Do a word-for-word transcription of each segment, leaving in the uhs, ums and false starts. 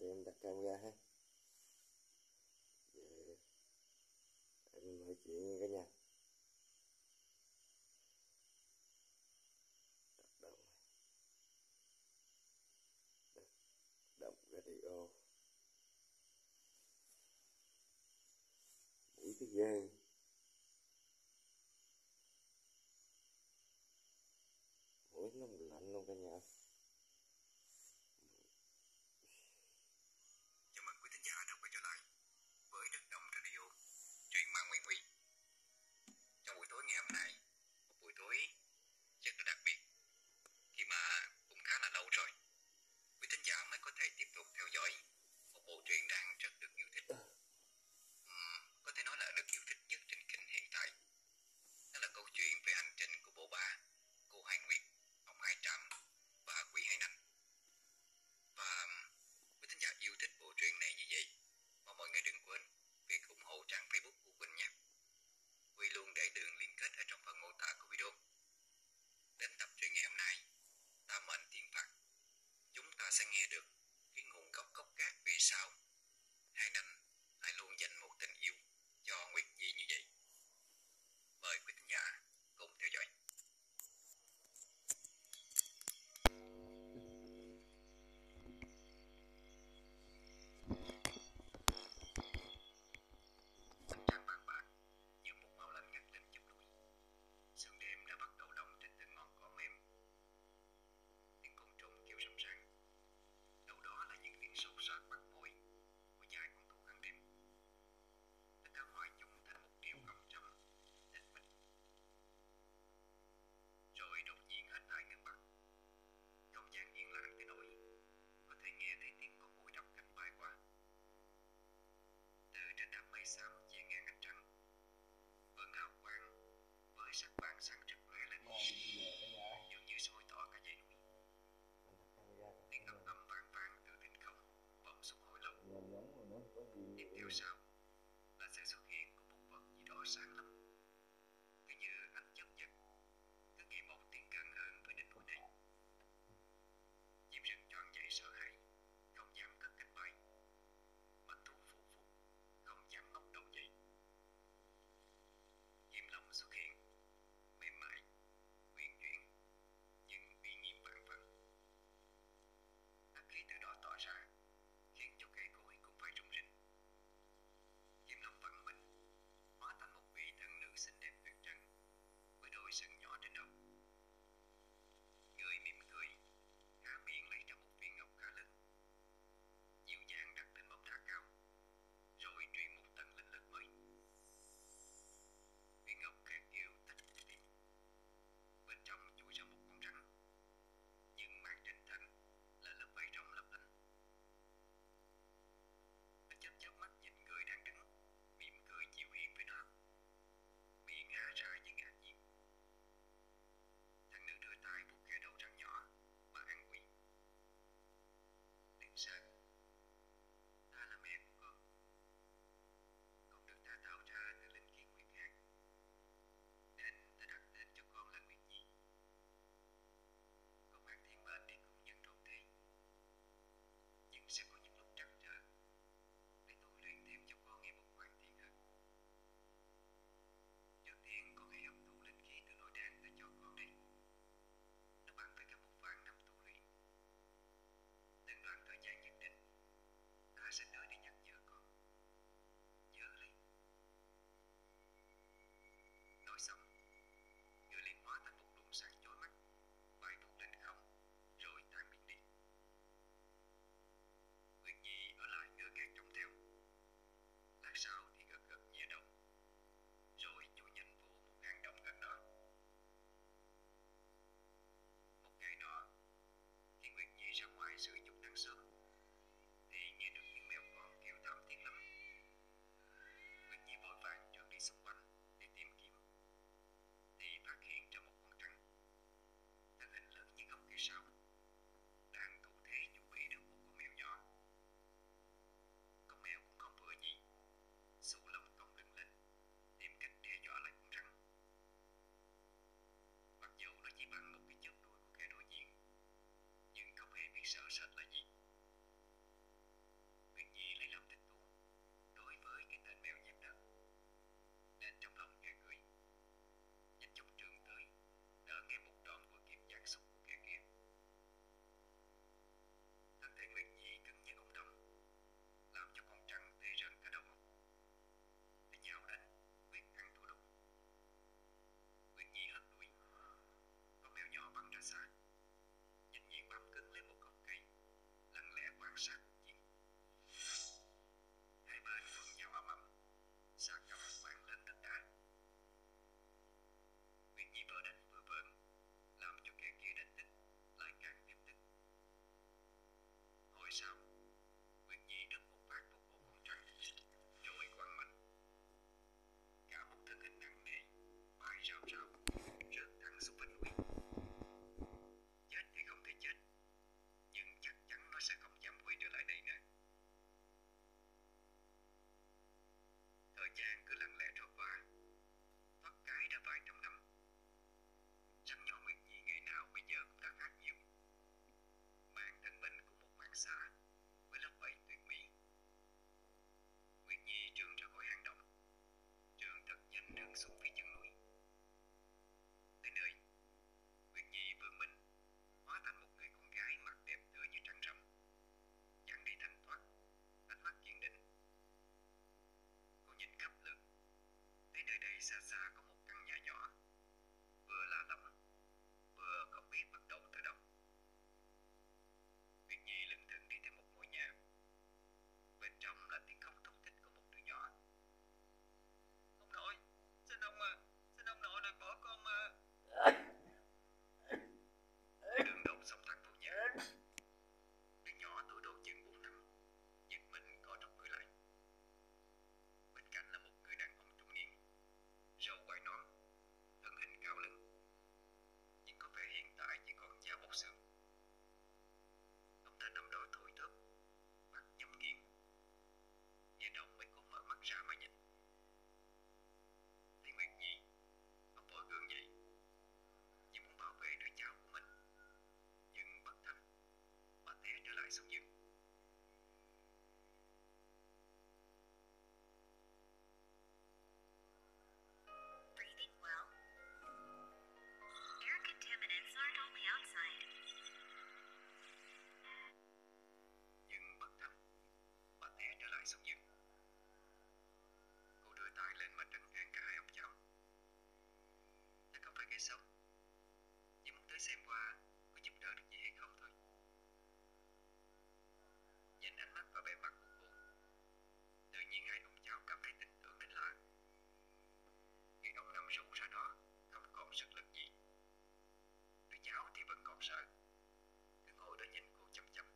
thì em đặt camera ha. Giờ em nói chuyện với cả nhà. Động, động radio. Mũi cái gan. Mũi nó lạnh luôn cả nhà. Chào mừng quý thính giả đã quay trở lại với Đất Đồng Radio, truyện ma Nguyễn Huy. Trong buổi tối ngày hôm nay, một buổi tối rất là đặc biệt, khi mà cũng khá là lâu rồi quý thính giả mới có thể tiếp tục theo dõi một bộ truyện đang rất được yêu thích. Uhm, có thể nói là được yêu thích nhất trên kênh hiện tại. Đó là câu chuyện về hành trình của bộ ba, cô Hai Nguyệt, ông Hai Trạm và Quỷ Hai Nanh. Và quý thính giả yêu thích bộ truyện này như vậy, mà mọi người đừng quên việc ủng hộ trang Facebook của Quỳnh nha. Huy luôn để đường liên kết ở trong phần mô tả của video. Đến tập truyện ngày hôm nay, Ta Mệnh Thiên Phạt, chúng ta sẽ nghe được cái nguồn gốc gốc gác vì sao Hai Nanh lại luôn dành một tình yêu cho Nguyệt Nhi như vậy. Mời quý thính giả cùng theo dõi. Ánh trăng vàng bạc như một màu lạnh ngắt lên chóp núi. Sương đêm đã bắt đầu đọng trên từng ngọn cỏ mềm. Tiếng côn trùng kêu râm ran. Đâu đó là những tiếng sột soạt bắt môi của vài con thú ăn đêm. Tất cả hòa chung thành một điều âm trầm, tĩnh mịch. Rồi đột nhiên hết thảy ngưng bặt. Không gian yên lặng tới nỗi có thể nghe thấy tiếng con muỗi đập cánh bay qua. Từ trên đám mây xám che ngang ánh trăng, vầng hào quang với sắc vàng sáng rực lóe lên, dường như soi tỏ cả dãy núi. Tiếng ầm ầm vang vang từ thinh không vọng xuống hồi lâu. Tiếp theo sau là sự xuất hiện của một vật gì đó sáng lắm, cứ như ánh chớp giật, cứ ngày một tiến gần hơn với đỉnh núi này. Chim rừng tròn dậy sợ hãi, không dám cất cánh bay, mà thú phụ phục, không dám ngóc đầu dậy. Kim Long xuất hiện, mềm mại, uyển chuyển, nhưng uy nghiêm vạn phần. Ác khí từ đó tỏa ra, khiến cho cây cối cũng phải rung rinh. Kim Long vặn mình, hóa thành một vị thần nữ xinh đẹp tuyệt trần, với đôi sừng nhỏ trên đầu. Người mỉm cười, há miệng lấy ra một viên ngọc khá lớn, dịu dàng đặt lên bông đá cao, rồi truyền một tầng linh lực mới. Viên ngọc khẽ kêu tách một tiếng, bên trong chui ra một con rắn, nhưng màn trên thân là lớp vảy rồng lấp lánh. Nó chớp chớp mắt nhìn người đang đứng, mỉm cười dịu hiền với nó, miệng há ra với ngạc nhiên. Thằng nữ đưa tay vuốt khe đầu rắn nhỏ mà an ủi. Đừng sợ, ta là mẹ của con. Con được ta tạo ra từ linh khí Nguyệt Hàn, nên ta đặt tên cho con là Nguyệt Nhi. Con mang thiên mệnh để cùng nhân trọn thế, nhưng sẽ có những lúc trắc trở, để tôi luyện thêm cho con nghe một hoàn thiện hơn. Trước tiên con hãy hấp thụ linh khí từ nội đan ta cho con đây. Nó bằng với cả một vạn năm tu luyện. Từng đoạn thời gian nhất định, ta sẽ tới để nhắc nhở con. Nhớ lấy. Nói xong, người liền hóa thành một luồng sáng chói mắt, bay vút lên không, rồi tan biến đi. Nguyệt Nhi ở lại ngơ ngác trông theo. Lát sau thì gật gật nhẹ đầu, rồi chui nhanh vô một hang động gần đó. Một ngày nọ, khi Nguyệt Nhi ra ngoài sử dụng nắng sớm, thì nghe được tiếng mèo con kêu thảm thiết lắm. Nguyệt Nhi vội vàng trườn đi xung quanh để tìm kiếm, thì phát hiện ra một con trăng, thân hình lớn như gốc cây sào, đang thủ thế chuẩn bị được một con mèo nhỏ. Con mèo cũng không vừa gì, xù lông cong lưng lên, tìm cách đe dọa lại con rắn. Mặc dù nó chỉ bằng một cái chớp đuôi của kẻ đối diện, nhưng không hề biết sợ sệt là gì. xa xa có một căn nhà nhỏ, vừa lạ lẫm, vừa không biết bắt đầu từ đâu. Nguyệt Nhi lững thững đi tới một ngôi nhà. Bên trong là tiếng khóc thúc thích của một đứa nhỏ. Ông nội, xin ông à, xin ông nội đừng bỏ con mà. Đường đầu xông thẳng vào nhà. Đứa nhỏ tuổi độ chừng bốn năm, giật mình co rúm người lại. Bên cạnh là một người đàn ông trung niên, râu quai nón, thân hình cao lớn, nhưng có vẻ hiện tại chỉ còn da bọc xương. Ông ta nằm đó thoi thóp, mắt nhắm nghiền. Nghe động mới cố mở mắt ra mà nhìn. Thấy Nguyệt Nhi, ông vội gượng dậy, như muốn bảo vệ đứa cháu của mình, nhưng bất thành, bà té trở lại xuống giường. Breathing well. Air contaminants aren't only outside. Nhưng bất thành, bà té trở lại xuống giường. Cô đưa tay lên mà trấn an cả hai ông cháu. Chắc không phải gây sốc, chỉ muốn tới xem qua có giúp đỡ được gì hay không thôi. Nhìn ánh mắt và vẻ mặt của cô, tự nhiên hai ông cháu cảm thấy tin tưởng đến lạ. Khi ông nằm rũ ra đó, không còn sức lực gì. Đứa cháu thì vẫn còn sợ, cứ ngồi đó nhìn cô chăm chăm.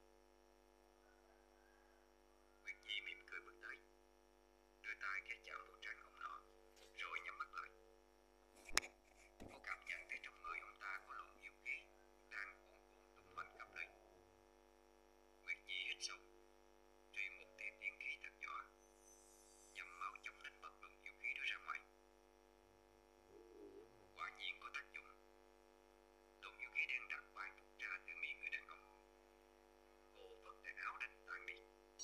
Nguyệt Nhi mỉm cười bước tới, đưa tay khẽ chạm vào trán ông nọ, rồi nhắm mắt lại. Cô cảm nhận thấy trong người ông ta có luồng yêu khí đang cuồn cuộn tung hoành khắp nơi. Nguyệt Nhi hít sâu, truyền một tia tiên khí thật nhỏ, nhằm mau chóng đánh bật luồng yêu khí đó ra ngoài. Quả nhiên có tác dụng. Luồng yêu khí đen đặc bay vụt ra từ miệng người đàn ông. Cô vất tay áo đánh tan đi.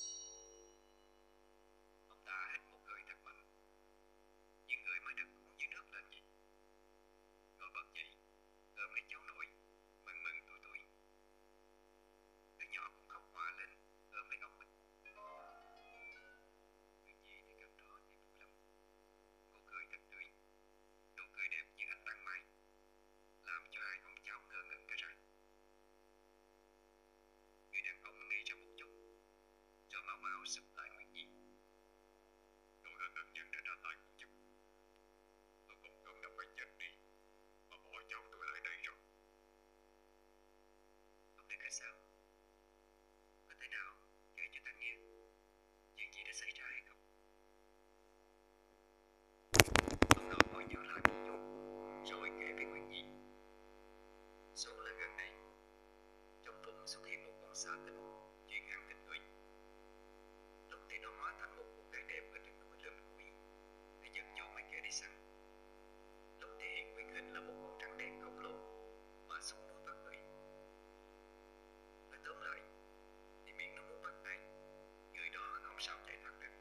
Ông ta hít một hơi thật mạnh, như người mới được uống dưới nước lên vậy. Ngồi bật dậy, ôm lấy cháu nội, mừng mừng tuổi tuổi. Đứa nhỏ cũng khóc hòa lên, ôm lấy ông mình. Nguyệt Nhi thấy cảnh đó thì vui lắm. Cô cười thật tươi, nụ cười đẹp như ánh ban mai, làm cho hai ông cháu ngơ ngẩn cả ra. Người đàn ông ngây ra một chút, rồi mau mau sụp lại Nguyệt Nhi. Tôi đã ân nhân đã ra tay cứu giúp. Tôi không cần đã phải chết đi, mà bỏ cháu tôi lại đây rồi. Ông đây là sao? Có thể nào kể cho ta nghe chuyện gì đã xảy ra hay không? Ông nội vội nhớ lại một chút, rồi kể với Nguyệt Nhi. Số là gần đây, trong vùng xuất hiện một con xà tinh chuyên ăn thịt người. Lúc thì nó hóa thành một cô gái đẹp ở trên núi lượm củi để dẫn dụ mấy kẻ đi săn. Lúc thì hiện nguyên hình là một con trắng đen khổng lồ mà xuống núi bắt người. Nói tóm lại thì miệng nó muốn bắt ai, người đó không sao chạy thoát được.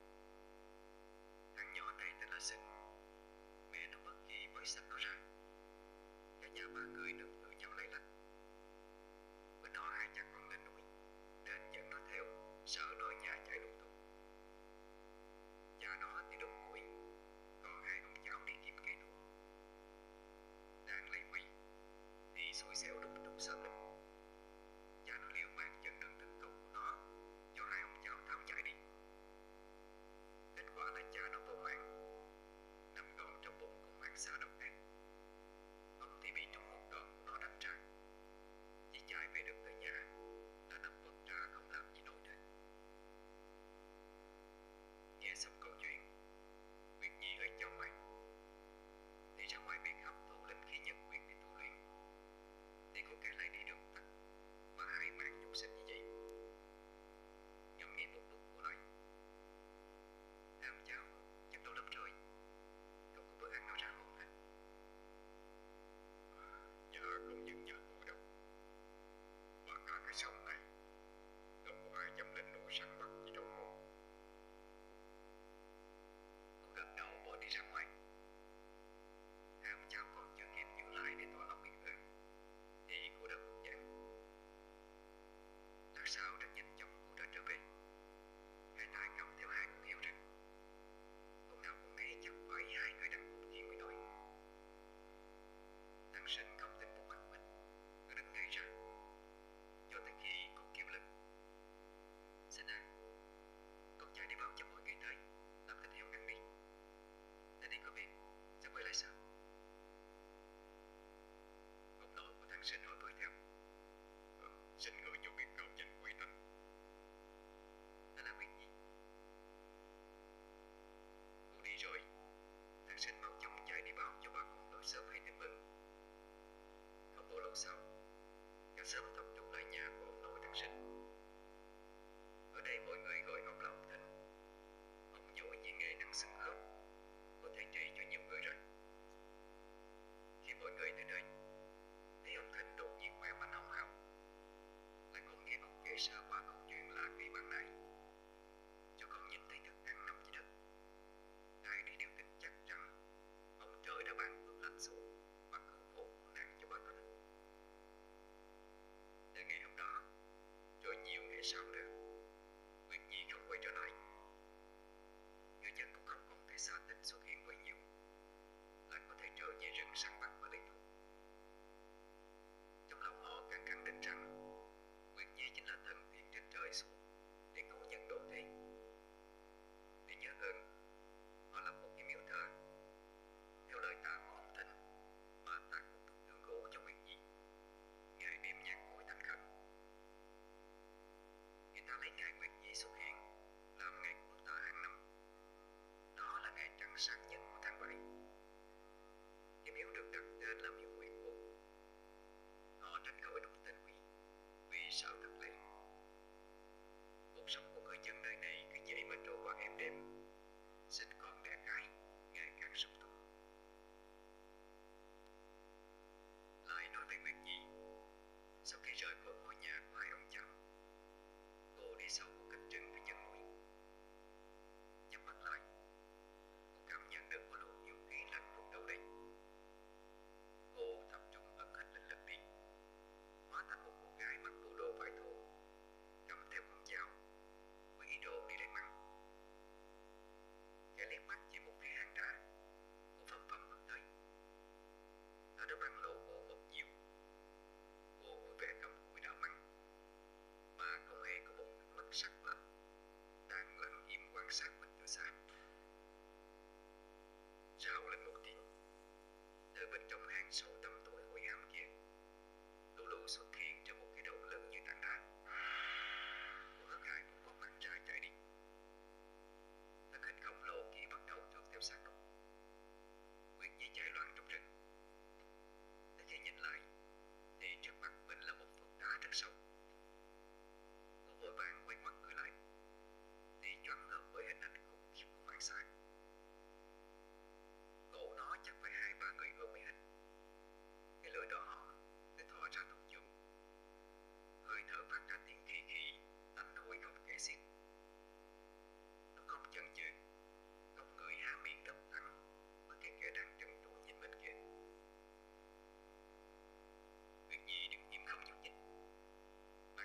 Thằng nhỏ này tên là Sừng. Mẹ nó mất gì mới sinh nó ra. Cả nhà ba người nương tựa nhau lấy lạnh. Bữa nọ hai cha con lên núi, nên dẫn nó theo, sợ nó ở nhà chạy lung tung. Cha nó thì đốt củi, còn hai ông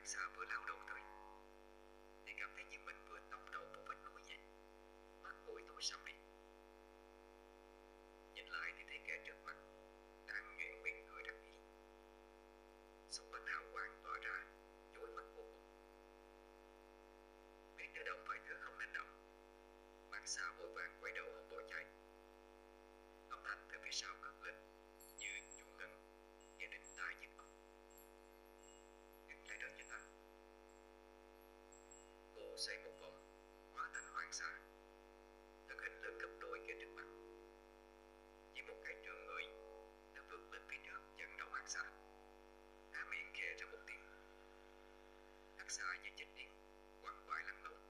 xà vừa lao đầu tới thì cảm thấy như mình vừa tông đầu một vách núi vậy. Mắt ôi tối sầm đi. Nhìn lại thì thấy kẻ trước mặt đang nhoẻn miệng cười đắc ý. Xung quanh hào quang tỏa ra chói mắt vô cùng. Biết tự động vài thứ không nên động, Mạc Xà vội vàng quay đầu ông bỏ chạy. Âm thanh từ phía sau cất lên như chuông ngân, nghe đinh tai nhức óc. Đừng lại đơn cho ta. Cô xoay một vòng, hóa thành Hoàng Xà, thân hình lớn gấp đôi kia trước mặt. Chỉ một cái trường người đã vượt lên phía trước chặn đầu Hắc Xà. Há miệng khẽ ra một tiếng. Hắc Xà như chết điên, quằn quại lăn lộn.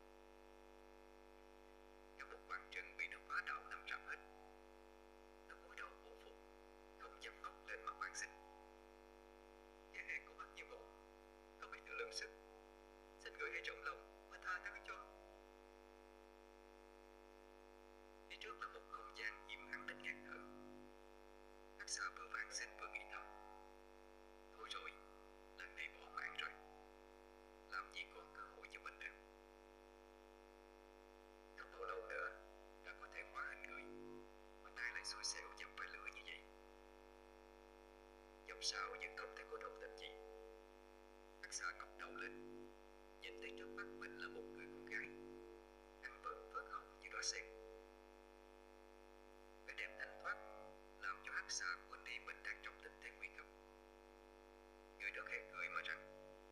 Cả một quảng trường bị nó phá đảo nằm rạp hết. Nó cúi đầu vô phục, không dám ngóc lên mặt van xin. Kẻ hèn có mắt như mù, không biết tự lượng sức. Xin người hãy rộng lòng mà tha thứ cho. Phía trước là một không gian im ắng đến ngạt thở. Hắc Xà vừa van xin vừa nghĩ thầm. Thôi rồi, lần này bỏ mạng rồi. Làm gì còn cơ hội cho mình nữa. Không bao lâu nữa đã có thể hóa hình người, mà nay lại xui xẻo dẫm phải lửa như vậy. Dẫm sao vẫn không thể có động tĩnh gì. Hắc Xà ngóc đầu lên, nhìn thấy trước mắt mình là một người con gái, ăn bận phớt hồng như đóa sen. Vẻ đẹp thanh thoát làm cho Hắc Xà quên đi mình đang trong tình thế nguy cấp. Người đó khẽ cười mà rằng: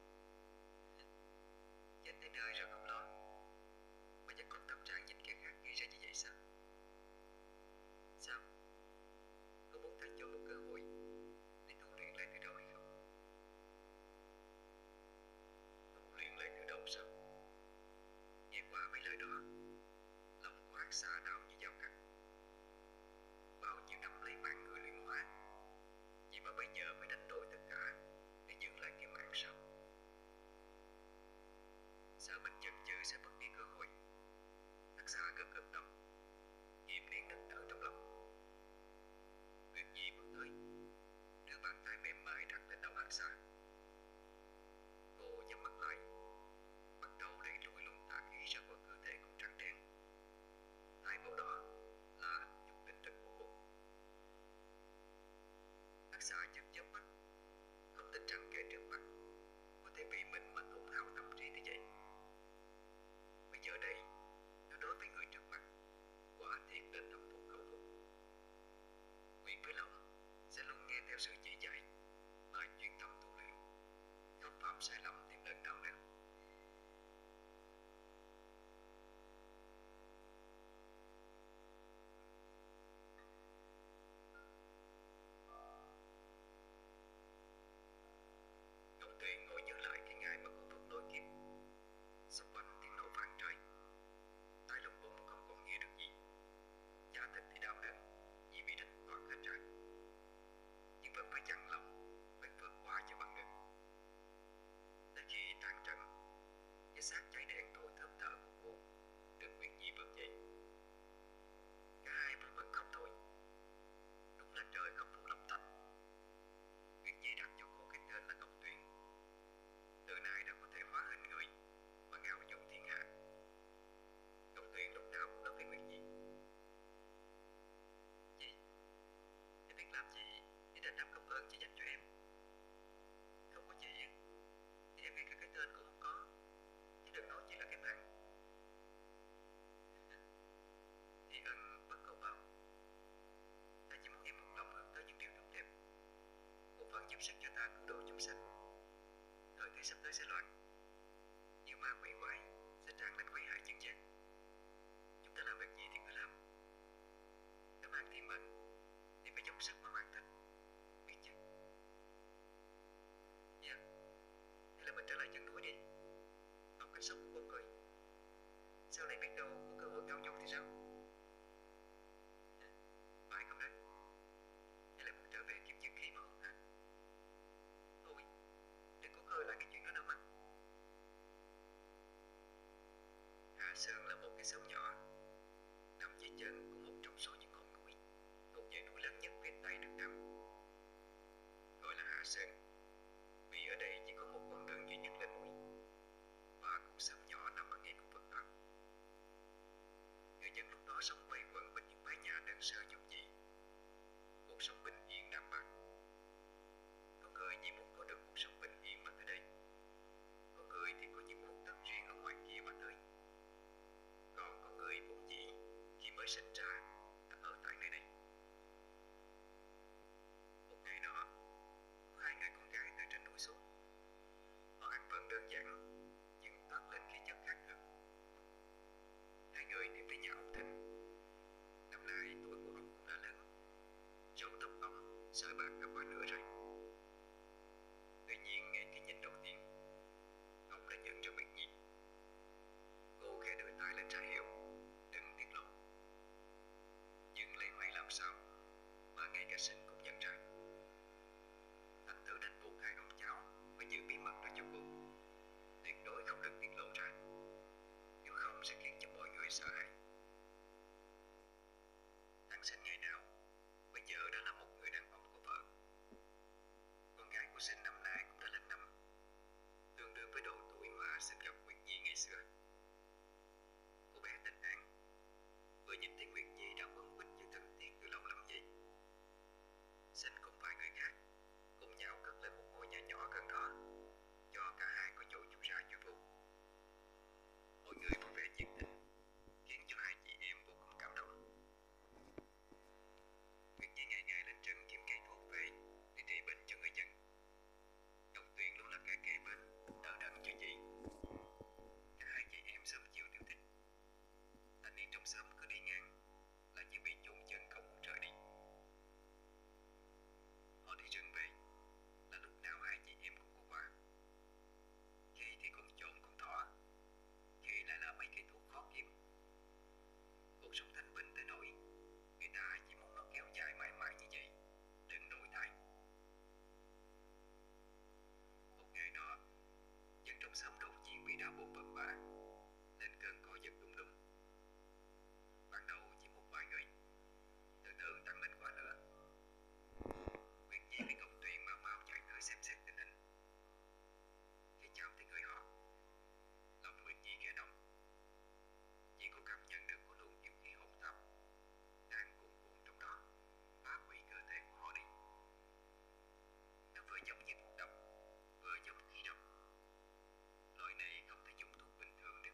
chết tới nơi rồi không lo, mà vẫn còn tâm trạng nhìn kẻ khác gây ra như vậy sao? Sao? Có muốn ta cho một cơ hội để tu luyện lại từ đầu hay không? Tu luyện lại từ đầu sao? Nghe qua mấy lời đó, lòng của Hắc Xà đau như dao cắt. Bao nhiêu năm lấy mạng người luyện hóa, vậy mà bây giờ phải đánh đổi tất cả để giữ lại cái mạng sao? Sợ mình chần chừ sẽ mất đi cơ hội, Hắc Xà gật gật đầu, kìm nén nức nở trong lòng. Nguyệt Nhi bước tới, đưa bàn tay mềm mại đặt lên đầu Hắc Xà. Cô nhắm mắt lại, bắt đầu đẩy lùi luồng tà khí ra khỏi cơ thể con trắng đen. Thay vào đó là chút tinh thần của cô. Hắc Xà chớp chớp mắt, không tin rằng kẻ trước mặt có thể vì mình mà tổn hao tâm trí như vậy. Bây giờ đây, nó đối với người trước mặt quả thiệt nên tâm phục khẩu phục. Nguyện với lòng sẽ luôn nghe theo sự chỉ dạy mà chuyên tâm tu luyện, không phạm sai lầm thêm lần nào nữa. Ngọc Tuyền ngồi nhớ lại cái ngày mà cô vượt lôi kiếp. Xung quanh tiếng nổ vang trời, tại lồng bụng không còn nghe được gì. Da thịt thì đau đớn vì bị đánh toạc hết rồi, nhưng vẫn phải dằn lòng, phải vượt qua cho bằng được. Tới khi tan trận, cái xác cháy đen thổi thơm thở của cô được Nguyệt Nhi vớt dậy. Cả hai vui mừng không thôi. Đúng là trời không phụ lòng thành. Nguyệt Nhi đặt cho cô cái tên là Ngọc Tuyền. Từ nay đã có thể hóa hình người và ngạo du thiên hạ. Ngọc Tuyền lúc nào cũng nói với Nguyệt Nhi: Chị, em biết làm gì để đền đáp công ơn chị dành cho em. Không có chị thì em ngay cả cái tên cũng không có, chứ đừng nói chỉ là cái mạng. Thì ân bất cầu báo. Ta chỉ muốn em một lòng hướng tới những điều tốt đẹp, một phần giúp sức cho ta cứu độ chúng sanh. Thời thế sắp tới sẽ loạn, nhiều ma quỷ quái sẽ tràn lên quấy hại nhân gian. Chúng ta làm việc gì thì cứ làm. Đã mang thiên mệnh thì phải dốc sức mà hoàn thành, biết chứ? Dạ. Hay là mình trở lại chân núi đi, học cách sống của con người. Sau này biết đâu có cơ hội ngao du thì sao? Phải không đấy? Hay là muốn trở về kiếm dương khí mà không hả? Thôi, đừng có khơi lại cái chuyện đó nữa mà. Hạ Sơn là một cái xóm nhỏ nằm dưới chân của một trong số những ngọn núi thuộc dãy núi lớn nhất phía tây nước Nam. Gọi là Hạ Sơn vì ở đây chỉ có một con đường duy nhất lên núi. sinh ra đã ở tại nơi này. Một ngày nọ, có hai người con gái từ trên núi xuống. Họ ăn vẫn đơn giản, nhưng toát lên khí chất khác thường. Hai người tìm đến nhà ông Thịnh. Năm nay tuổi của ông cũng đã lớn, râu tóc ông sợi bạc đã qua nửa rồi. Tuy nhiên ngay cái nhìn đầu tiên, ông đã nhận ra Nguyệt Nhi. Cô khẽ đưa tay lên ra hiệu đừng tiết lộ, nhưng lấy hoay làm sao mà ngay cả Sinh cũng nhận ra. Thành thử đành buộc hai ông cháu phải giữ bí mật đó cho cô, tuyệt đối không được tiết lộ ra, nếu không sẽ khiến cho mọi người sợ hãi. Thằng Sinh ngày nào bây giờ đã là một người đàn ông có vợ. Con gái của Sinh năm nay cũng đã lên năm, tương đương với độ tuổi mà Sinh gặp Nguyệt Nhi ngày xưa. Cô bé tên An vừa nhìn thấy Nguyệt Nhi đã quấn quýt với thân thiết từ lâu lắm vậy. Sinh cùng vài người khác cùng nhau cất lên một ngôi nhà nhỏ gần đó, cho cả hai có chỗ chui ra chui vô. Mọi người vui vẻ nhiệt tình, khiến cho hai chị em vô cùng cảm động. Nguyệt Nhi ngày ngày lên rừng kiếm cây thuốc về để trị bệnh cho người dân. Ngọc Tuyền luôn là kẻ kề bên, đỡ đần cho chị. Cả hai chị em sớm chiều tiêu thích. Thanh niên trong xóm cứ đi ngang là như bị chôn chân không muốn rời đi. Họ đi rừng về là lúc nào hai chị em cũng có quà. Khi thì con trộm con thỏ, khi lại là mấy cây thuốc khó kiếm. Cuộc sống thanh bình tới nỗi người ta chỉ muốn nó kéo dài mãi mãi như vậy, đừng đổi thay. Một ngày nọ, dân trong xóm đột nhiên bị đau bụng bầm bạ, lên cơn co giật đùng đùng. Ban đầu chỉ một vài người, từ từ tăng lên quá lửa. Nguyệt Nhi với Ngọc Tuyền mau mau chạy tới xem xét tình hình. Khi chạm tới người họ, lòng Nguyệt Nhi khẽ động. Chị có cảm nhận được có luồng yêu khí hỗn tạp đang cuồn cuộn trong đó, phá hủy cơ thể của họ đi. Nó vừa giống như thuốc độc, vừa giống khí độc. Loại này không thể dùng thuốc bình thường để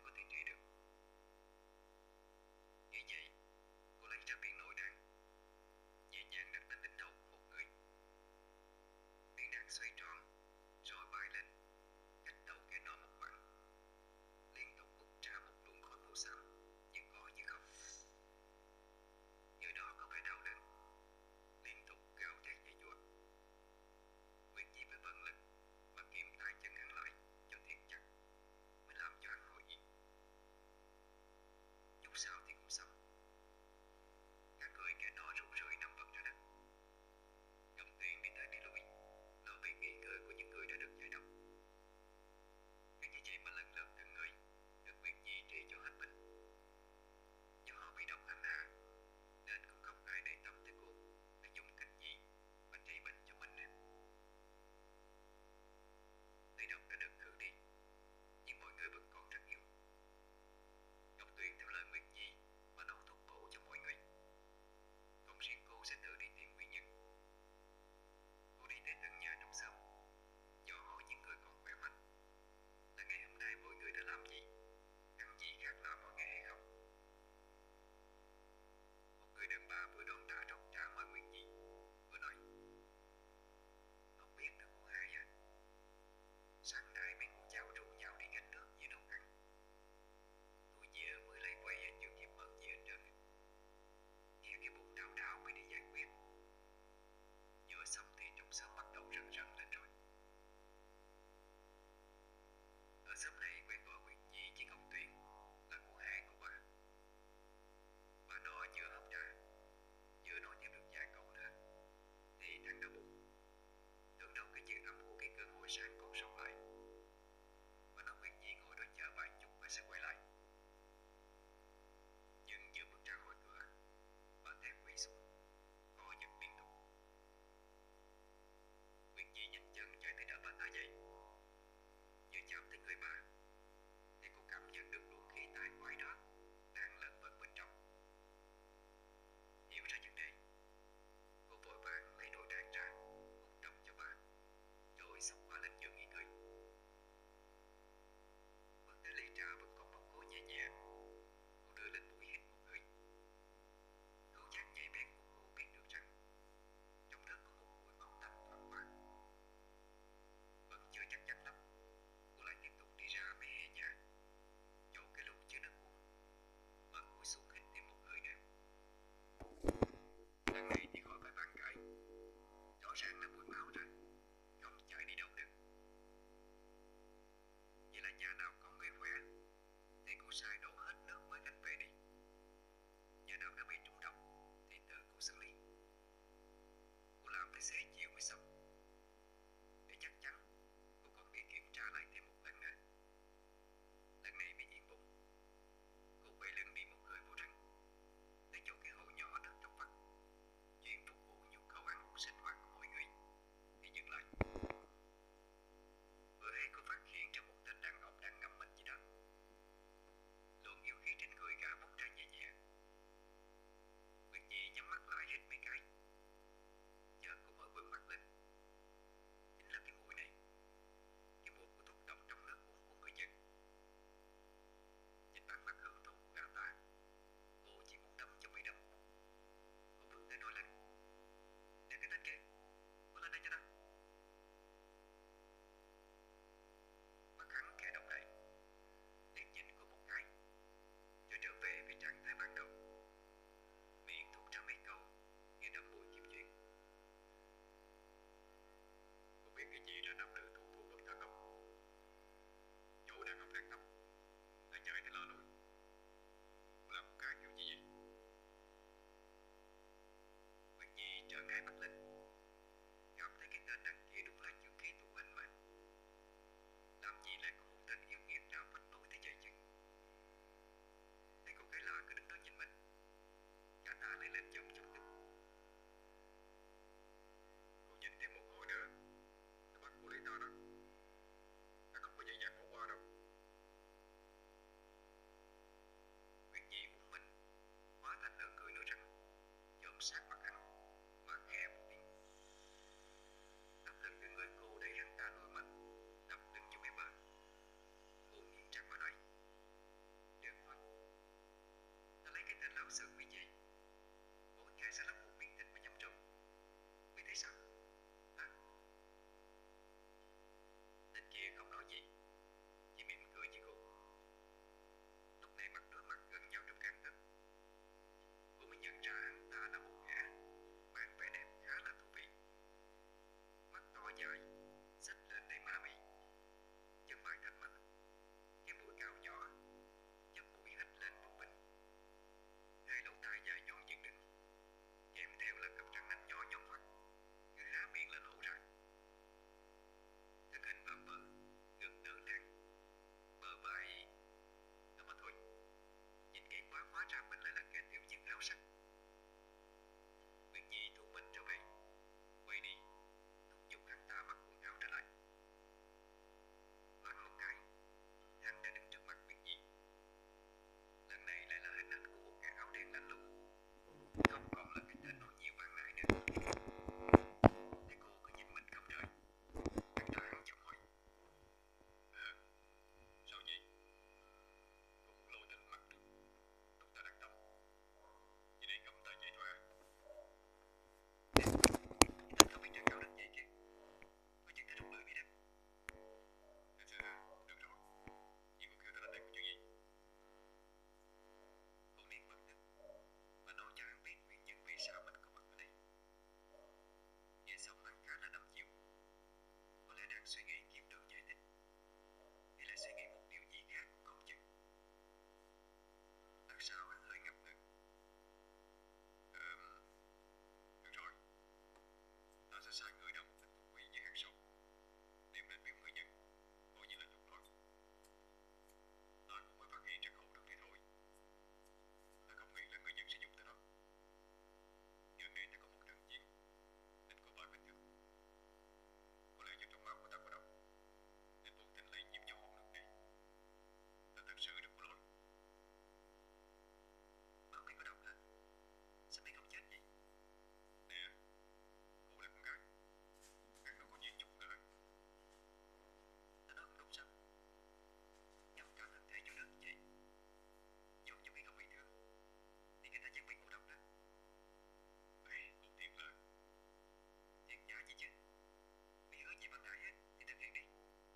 đang suy nghĩ kiếm đường giải thích, hay là suy nghĩ một điều gì khác cũng không chừng. Lát sau hắn hơi ngập ngừng. Ờ, được rồi, ta sẽ sai người đào một tên tục quỷ như hang sâu, đem đến miếu người nhân, coi như là chuộc lỗi. Ta cũng mới phát hiện ra khẩu được thế thôi. Ta không nghĩ là người nhân sẽ dùng tới nó. Gần đây ta có một trận chiến, nên có vài vết thương. Có lẽ do trong máu của ta có độc, nên vô tình lây nhiễm cho hồn nước này. Ta thật sự rất có lỗi. Máu mày có độc hả? Sao mày không chết vậy? Nè, cô là con gái, hắn đâu có nhịn chút nữa. Ta nói không đúng sao? Nhằm cả thân thể vô nước như vậy, dù cho mày không bị thương, thì người ta chắc mày ngộ độc đó. Ê, cô thiệt là thiệt giả gì chứ? Mày hứa gì ban nãy á, thì thực hiện đi.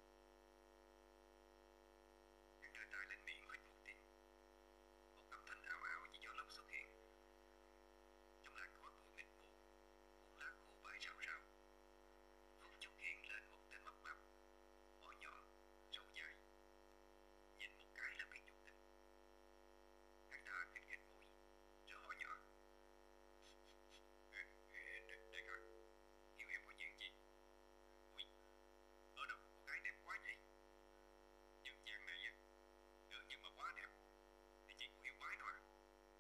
Hắn đưa tay lên miệng khuyết một tiếng. Một âm thanh ảo ảo như gió lốc xuất hiện. Trong làn khói bụi mịt mù, cuốn lá khô vãi rào rào. Phút chốc hiện lên một tên mập mạp, mỏ nhọn, râu dài. Nhìn một cái là biết dục tính. Hắn ta khịt khịt mũi, rồi hỏi nhỏ. Ê, ê, đại, đại ca, yêu em có chuyện gì? Ui, ở đâu có cô gái đẹp quá vậy? Nhân dạng này á, nữ nhân mà quá đẹp, thì chỉ có yêu quái thôi à?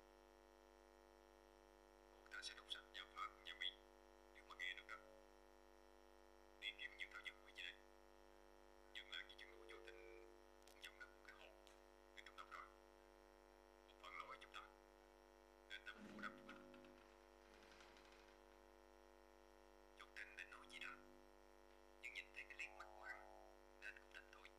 Cô ta sẽ đọc sách giáo phá của nhà Mỹ, nếu mà nghe được đó. Đi kiếm nhiều thảo dược quý gì đây? Nhân là cái chân núi vô tình uống nhầm nước của cái hồ, nên trúng độc rồi. Một phần lỗi chúng ta, nên ta bù đắp cho mình. Chủ tình định nói gì đó, nhưng nhìn thấy cái liếc mắt của hắn, nên cũng đành thôi.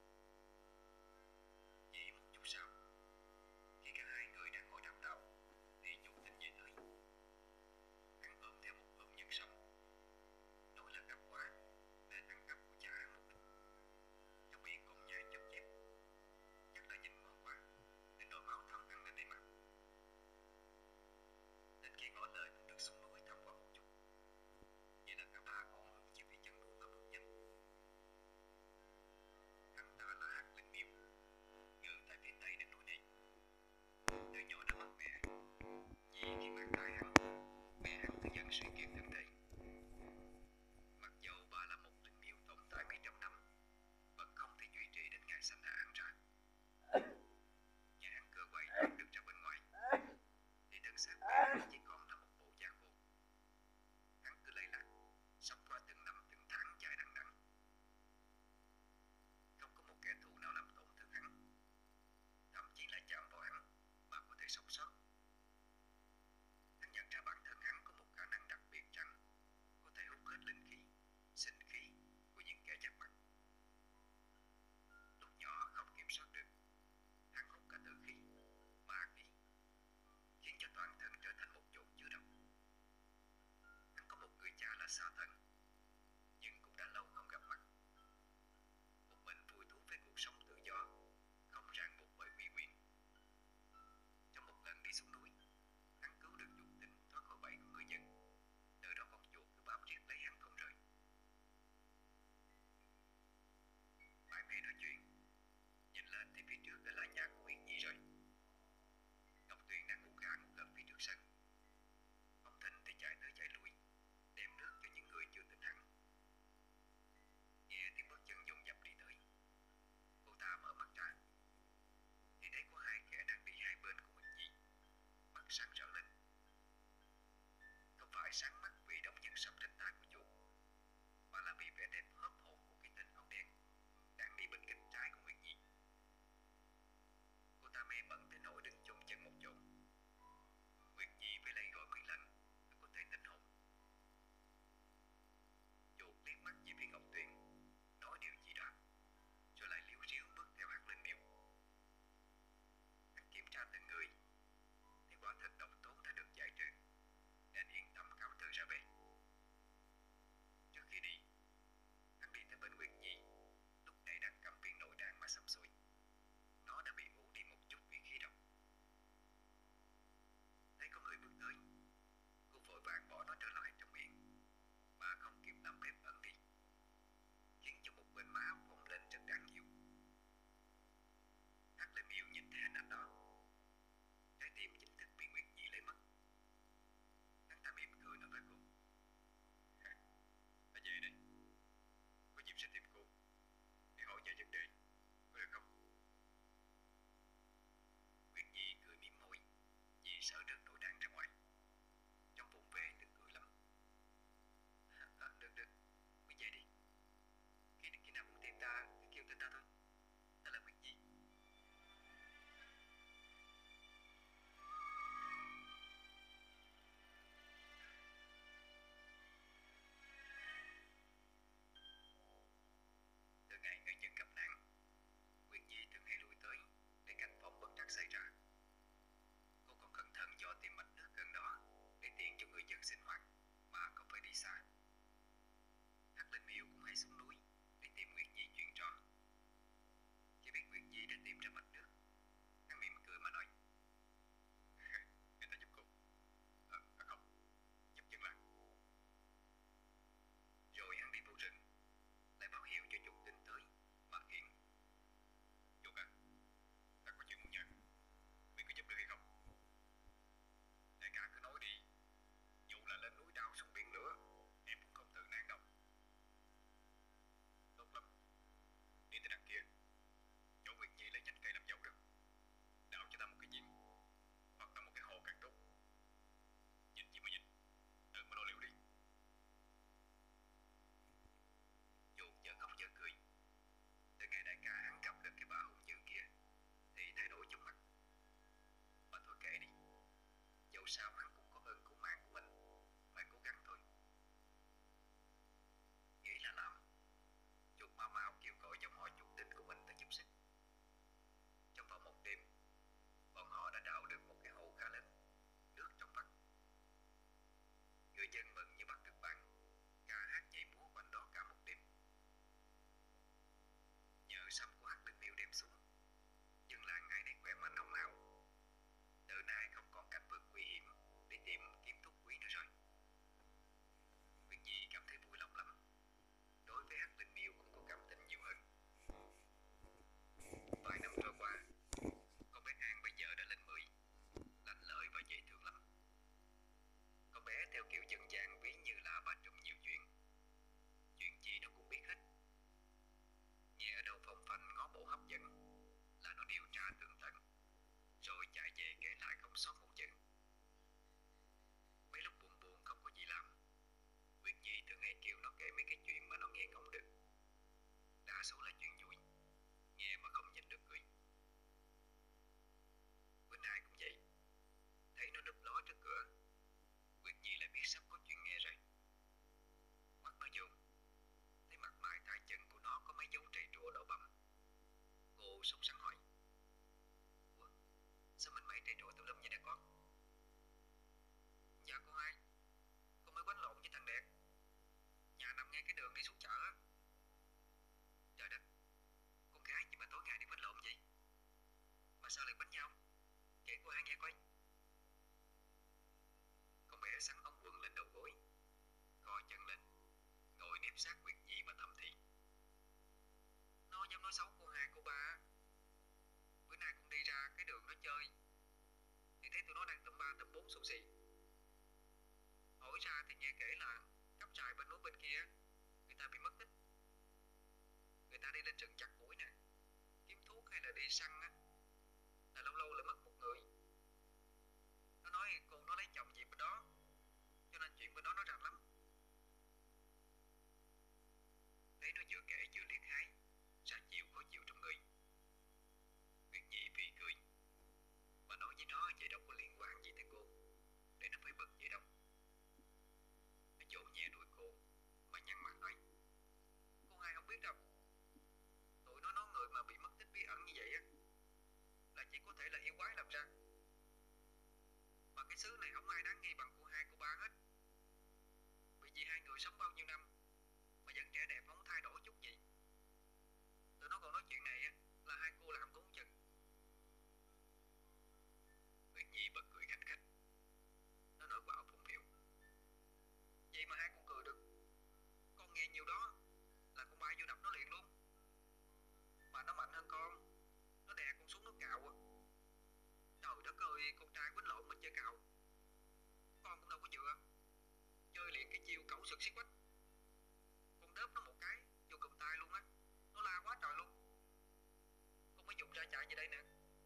Chỉ một chút sau, khi cả hai người đang ngồi đàm đạo, thì chủ tình về tới. Hắn ôm theo một hộp nhân sâm, nói là gặp quá, nên ăn cắp của cha hắn một ít. Trong miệng còn nhai chớp chép, chắc là nhìn ngon quá, nên đôi máu thấm hẳn lên đầy mặt. Đến khi ngỏ lời muốn được xuống núi thăm qua một chút, vậy là cả ba cùng hướng về phía chân núi mà bước nhanh. Hắn ta là Hắc Linh Miêu, ngự tại phía tây đỉnh núi này. Từ nhỏ đã mất mẹ, vì khi mang thai hắn, mẹ hắn cứ dần suy kiệt thân thể. Mặc dầu bà là một linh miêu tồn tại mấy trăm năm, vẫn không thể duy trì đến ngày sanh hạ hắn ra. Nhà hắn cơ quậy thoát được ra bên ngoài, thì thân xác mẹ hắn chỉ còn là một bộ da khô. Hắn cứ lầy lặt, sống qua từng năm từng tháng dài đằng đẵng. Không có một kẻ thù nào làm tổn thương hắn, thậm chí là chạm vào hắn mà có thể sống sót. Hắn nhận ra bản thân hắn có một khả năng đặc biệt rằng có thể hút hết linh khí, sinh khí của những kẻ giáp mặt. Lúc nhỏ không kiểm soát được, hắn hút cả tử khí, ma khí, khiến cho toàn thân trở thành một chỗ chứa độc. Hắn có một người cha là Sa Thần, nhưng cũng đã lâu không gặp mặt. Một mình vui thú với cuộc sống tự do, không ràng buộc bởi uy quyền. Trong một lần đi xuống núi, hắn cứu được dục tình thoát khỏi bẫy của người dân. Từ đó con chuột cứ bám riết lấy hắn không rời. Mãi mê nói chuyện, nhìn lên thì phía trước đã là nhà của Uyển Nhi rồi. Ngọc Tuyền đang ngủ gà ngủ gật phía trước sân. Ông Thịnh thì chạy tới chạy lui, đem nước cho những người chưa tỉnh hẳn. Nghe tiếng bước chân dồn dập đi tới, cô ta mở mắt ra, thì thấy có hai kẻ đang đi hai bên của Uyển Nhi, mắt sáng rỡ lên. Không phải sáng mắt vì đống nhân sâm trên tay của chủ, mà là vì vẻ đẹp hớp hồn của cái tên áo đen đang đi bên cạnh trái của Uyển Nhi. sao hắn cũng có ơn cứu mạng của mình, phải cố gắng thôi. Nghĩ là làm, chuột mau mau kêu gọi dòng họ chuột tinh của mình tới giúp sức. Trong vòng một đêm, bọn họ đã đào được một cái hồ khá lớn, nước trong vắt. Người dân mừng như bắt được bạn, ca hát nhảy múa quanh đó cả một đêm. Nhờ sấm của hạt linh miêu đem xuống, dân làng ngày nay khỏe mạnh hồng hào. Từ nay không còn cảnh vượt nguy hiểm để tìm kiếm thuốc quý nữa rồi. Việc gì cảm thấy vui lòng lắm. Đối với hạt linh miêu cũng có cảm tình nhiều hơn. Vài năm trôi qua, con bé An bây giờ đã lên mười, lanh lợi và dễ thương lắm. Con bé theo kiểu dân gian ví như là bà trùm nhiều chuyện. Chuyện gì nó cũng biết hết. Nghe ở đâu phong phanh ngó bộ hấp dẫn là nó điều tra tường tận, rồi chạy về kể lại không sót một chữ. Mấy lúc buồn buồn không có gì làm, Nguyệt Nhi thường hay kêu nó kể mấy cái chuyện mà nó nghe không được. Đa số là chuyện vui, nghe mà không nhìn được cười. Bữa nay cũng vậy, thấy nó núp ló trước cửa, Nguyệt Nhi lại biết sắp có chuyện nghe rồi. Mắt nó vô, thấy mặt mày tay chân của nó có mấy dấu trầy trùa đỏ bầm. Cô sốt sắng hỏi: Ủa, sao mình mấy trầy trùa tùm lum vậy nè con? Dạ cô hai, con mới quánh lộn với thằng Đẹp. Nhà nằm ngay cái đường đi xuống chợ á. Trời đất, con gái gì mà tối ngày đi quánh lộn vậy? Mà sao lại quánh nhau? Kể cô hai nghe coi. Con bé sắn ống quần lên đầu gối, co chân lên, ngồi nép sát Nguyệt Nhi mà thầm thì: Nó dám nói xấu cô hai cô ba. Bữa nay con đi ra cái đường nó chơi thì thấy tụi nó đang tụm ba tụm bốn xù xì. Hỏi ra thì nghe kể là cắm trại bên núi bên kia người ta bị mất tích. Người ta đi lên rừng chặt củi nè, kiếm thuốc hay là đi săn á, là lâu lâu là mất một người. Nó nói cô nó lấy chồng gì bên đó, cho nên chuyện bên đó nó rành lắm. Thấy nó vừa kể vừa liếc hái, ra chiều khó chịu trong người. Nguyệt Nhi phì cười, mà nói với nó vậy đâu có liên quan gì tới cô, để nó phải bực vậy đâu. Nó vỗ nhẹ đuôi cô mà nhăn mặt nói: Cô hai không biết đâu, tụi nó nói người mà bị mất tích bí ẩn như vậy á là chỉ có thể là yêu quái làm ra. Mà cái xứ này không ai đáng nghi bằng cô hai cô ba hết. Bởi vì hai người sống bao nhiêu năm mà vẫn trẻ đẹp, không thay đổi chút gì. Tụi nó còn nói chuyện này á là hai cô làm cũng không chừng. Nguyệt Nhi bật cười khanh khách. Nó nói quạo phụng phịu: Vậy mà hai con cười được. Con nghe nhiều đó là con bay vô đập nó liền luôn. Mà nó mạnh hơn con, nó đè con xuống nước cạo á. Trời đất ơi, con trai quýnh lộn mình chơi cạo, con cũng đâu có vừa. Chơi liền cái chiêu cẩu sực xiết quách. Con đớp nó một cái vô cùm tay luôn á. Nó la quá trời luôn. Con mới dùng ra chạy về đây nè.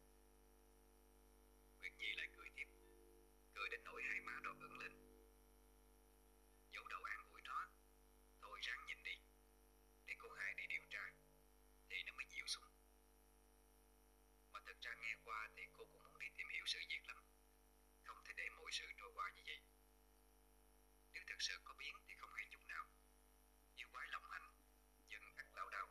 Nguyệt Nhi lại cười tiếp, cười đến nỗi hai má đỏ ửng lên. Dẫu đầu an ủi nó: Thôi ráng nhìn đi, để cô hai đi điều tra thì nó mới chịu xuống. Mà thật ra nghe qua thì cô cũng muốn đi tìm hiểu sự việc lắm. Không thể để mọi sự trôi qua như vậy. Nếu thật sự có biến thì không hay chút nào. Yêu quái lộng hành, dân ắt lão đao.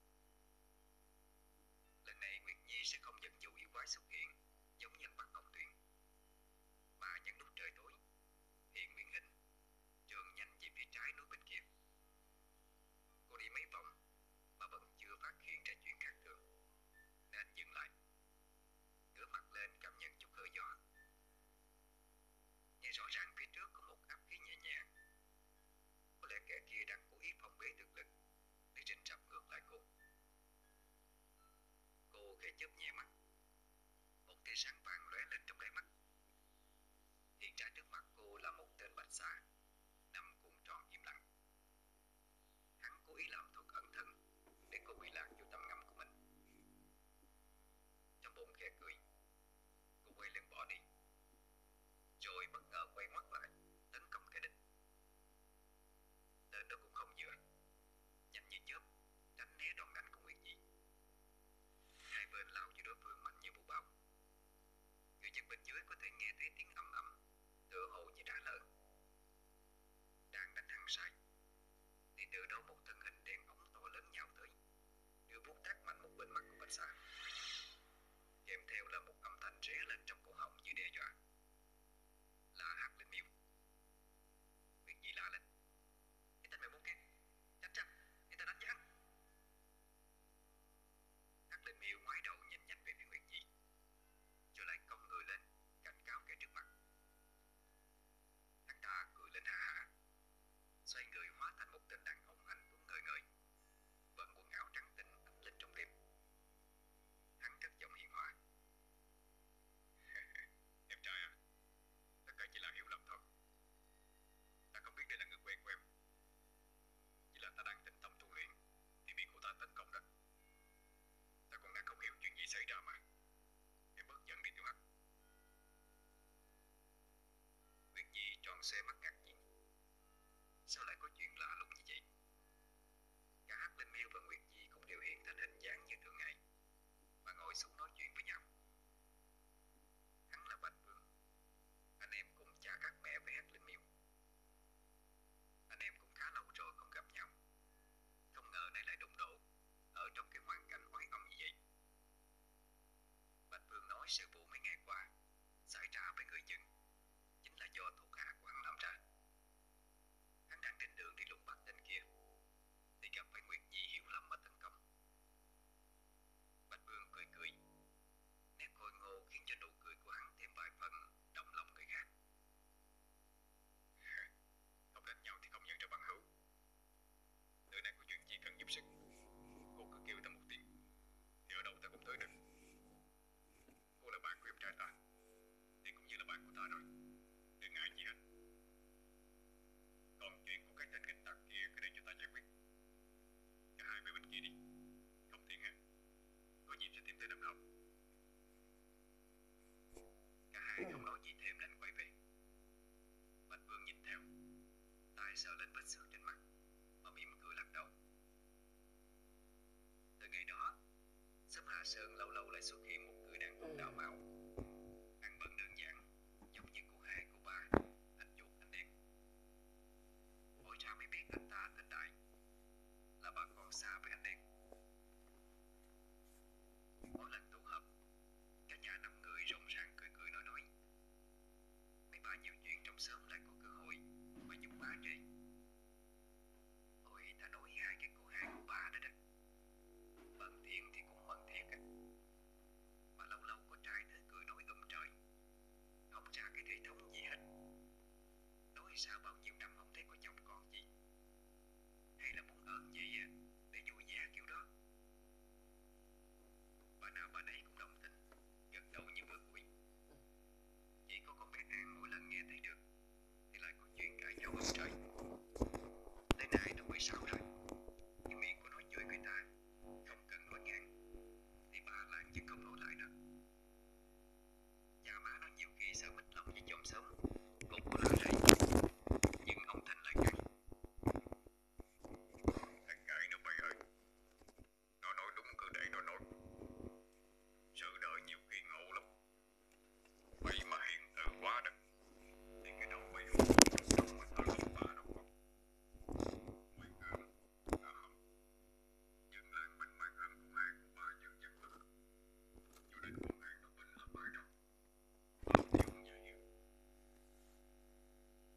Lần này Nguyệt Nhi sẽ không dẫn dụ yêu quái xuất hiện giống như bắt Ngọc Tuyền, mà nhân lúc trời tối hiện nguyên hình, trường nhanh về phía trái núi bên kia. Cô đi mấy vòng mà vẫn chưa phát hiện ra chuyện khác thường, nên dừng lại, ngửa mặt lên cảm nhận chút hơi gió. Nghe rõ ràng phía trước có một áp khí nhẹ nhẹ. Có lẽ kẻ kia đang cố ý phòng bế thực lực để rình rập ngược lại cô. Cô khẽ chớp nhẹ mắt, một tia sáng vàng lóe lên trong đáy mắt. Hiện ra trước mặt cô là một tên bạch xà nằm cuộn tròn im lặng. Hắn cố ý làm thuật ẩn thân để cô bị lạc vô tầm ngắm của mình. Trong bụng khẽ cười, cô quay lưng bỏ đi, rồi bất ngờ quay ngoắt lại tấn công kẻ địch. Tên đó cũng không vừa, nhanh như chớp tránh né đòn đánh của Nguyệt Nhi. Hai bên lao cho đối phương mạnh như vũ bão. Người dân bên dưới có thể nghe thấy tiếng ầm ầm tựa hồ như trả lời. Đang đánh hăng say thì từ đâu một thân hình đen ống to lớn nhào tới, đưa bút tát mạnh một bên mặt của Bạch Sa, kèm theo là một âm thanh ré lên trong cổ họng như đe dọa. Là Hắc Linh Miêu. Nguyệt Nhi la lên: "Cái tên mày muốn kia, tránh ra, người ta đánh với hắn." Hắc Linh Miêu ngoái đầu nhìn nhanh về phía Nguyệt Nhi, rồi lại cong người lên cảnh cáo kẻ trước mặt. Hắn ta cười lên ha hả, xoay người hóa thành một tên đàn ông anh tuấn ngời ngời, vận quần áo trắng tinh ấm lên trong đêm. Hắn cất giọng hiền hòa: "Em trai à, tất cả chỉ là hiểu lầm thôi. Ta không biết đây là người quen của em. Chỉ là ta đang tĩnh tâm tu luyện thì bị cô ta tấn công đó. Ta còn đang không hiểu chuyện gì xảy ra mà. Em bớt giận đi Tiểu Hắc." Nguyệt Nhi tròn xoe mắt ngạc nhiên. Sao lại có chuyện lạ lùng như vậy? Cả Hắc Linh Miêu và Nguyệt Nhi cũng đều hiện thành hình dáng như thường ngày mà ngồi xuống nói chuyện với nhau. Hắn là Bạch Vương, anh em cùng cha khác mẹ với Hắc Linh Miêu. Anh em cũng khá lâu rồi không gặp nhau, không ngờ nay lại đụng độ ở trong cái hoàn cảnh oái oăm như vậy. Bạch Vương nói sự vụ mấy ngày qua xảy ra với người dân chính là do thuộc hạ của hắn làm ra. Hắn đang trên đường đi lùng bắt tên kia thì gặp phải Nguyệt Nhi hiểu lầm mà tấn công. Bạch Vương cười cười, nét khôi ngô khiến cho nụ cười của hắn thêm vài phần động lòng người khác. Không đánh nhau thì không nhận ra bằng hữu. Từ nay có chuyện gì cần giúp sức, cô cứ kêu ta một tiếng thì ở đâu ta cũng tới được. Cô là bạn của em trai ta thì cũng như là bạn của ta rồi, đừng ngại gì hết. Còn chuyện của cái tên nghịch tặc kia cứ để cho ta giải quyết. Cả hai về bên kia đi, không tiện ha. Có gì sẽ tìm tới đâm đầu. Cả hai không nói gì thêm đành quay về. Bạch Vương nhìn theo, tay sờ lên vết xước trên mặt mà mỉm cười lắc đầu. Từ ngày đó, xóm Hạ Sơn lâu lâu lại xuất hiện một người đàn ông đạo mạo, ăn bận đơn giản, giống như cô hai cô ba, anh chuột anh đen. Hỏi ra mới biết anh ta tên Đại, là bà con xa với anh đen. Mỗi lần tụ họp, cả nhà năm người rộn ràng cười cười nói nói. Mấy bà nhiều chuyện trong xóm lại có cơ hội mà nhục bá rể. Ôi, ta nói hai cái cô hai cô ba đó đó, bận thiện thì cũng bận thiệt á, mà lâu lâu có trai tới cười nói um trời, không ra cái thể thống gì hết. Nói sao bao nhiêu năm không thấy có chồng con gì, hay là muốn ơn gì à, để vui vẻ kiểu đó. Bà nào bà nấy cũng đồng tình, gật đầu như vừa củi. Chỉ có con bé An mỗi lần nghe thấy được thì lại có chuyện cãi nhau ông trời. Tới nay nó mười sáu rồi, cái miệng của nó chửi người ta không cần nói ngang thì bà làng chứ không nói lại nữa. Cha má nó nhiều khi sợ mít lòng với chồng sớm cũng có nói đây, nhưng ông Thành lại cãi. Thằng cãi nó bậy ơi, nó nói đúng cứ để nó nói. Sự đời nhiều khi ngộ lắm. Vậy mà hiện từ quá đó thì cái đầu mày không trong mà tao không bà đâu con. Mày ơn, à không, dân làng mình mang ơn của hai của bà dân dân lắm. Cho nên con hàng nó bình là phải đâu. Không chịu như vậy.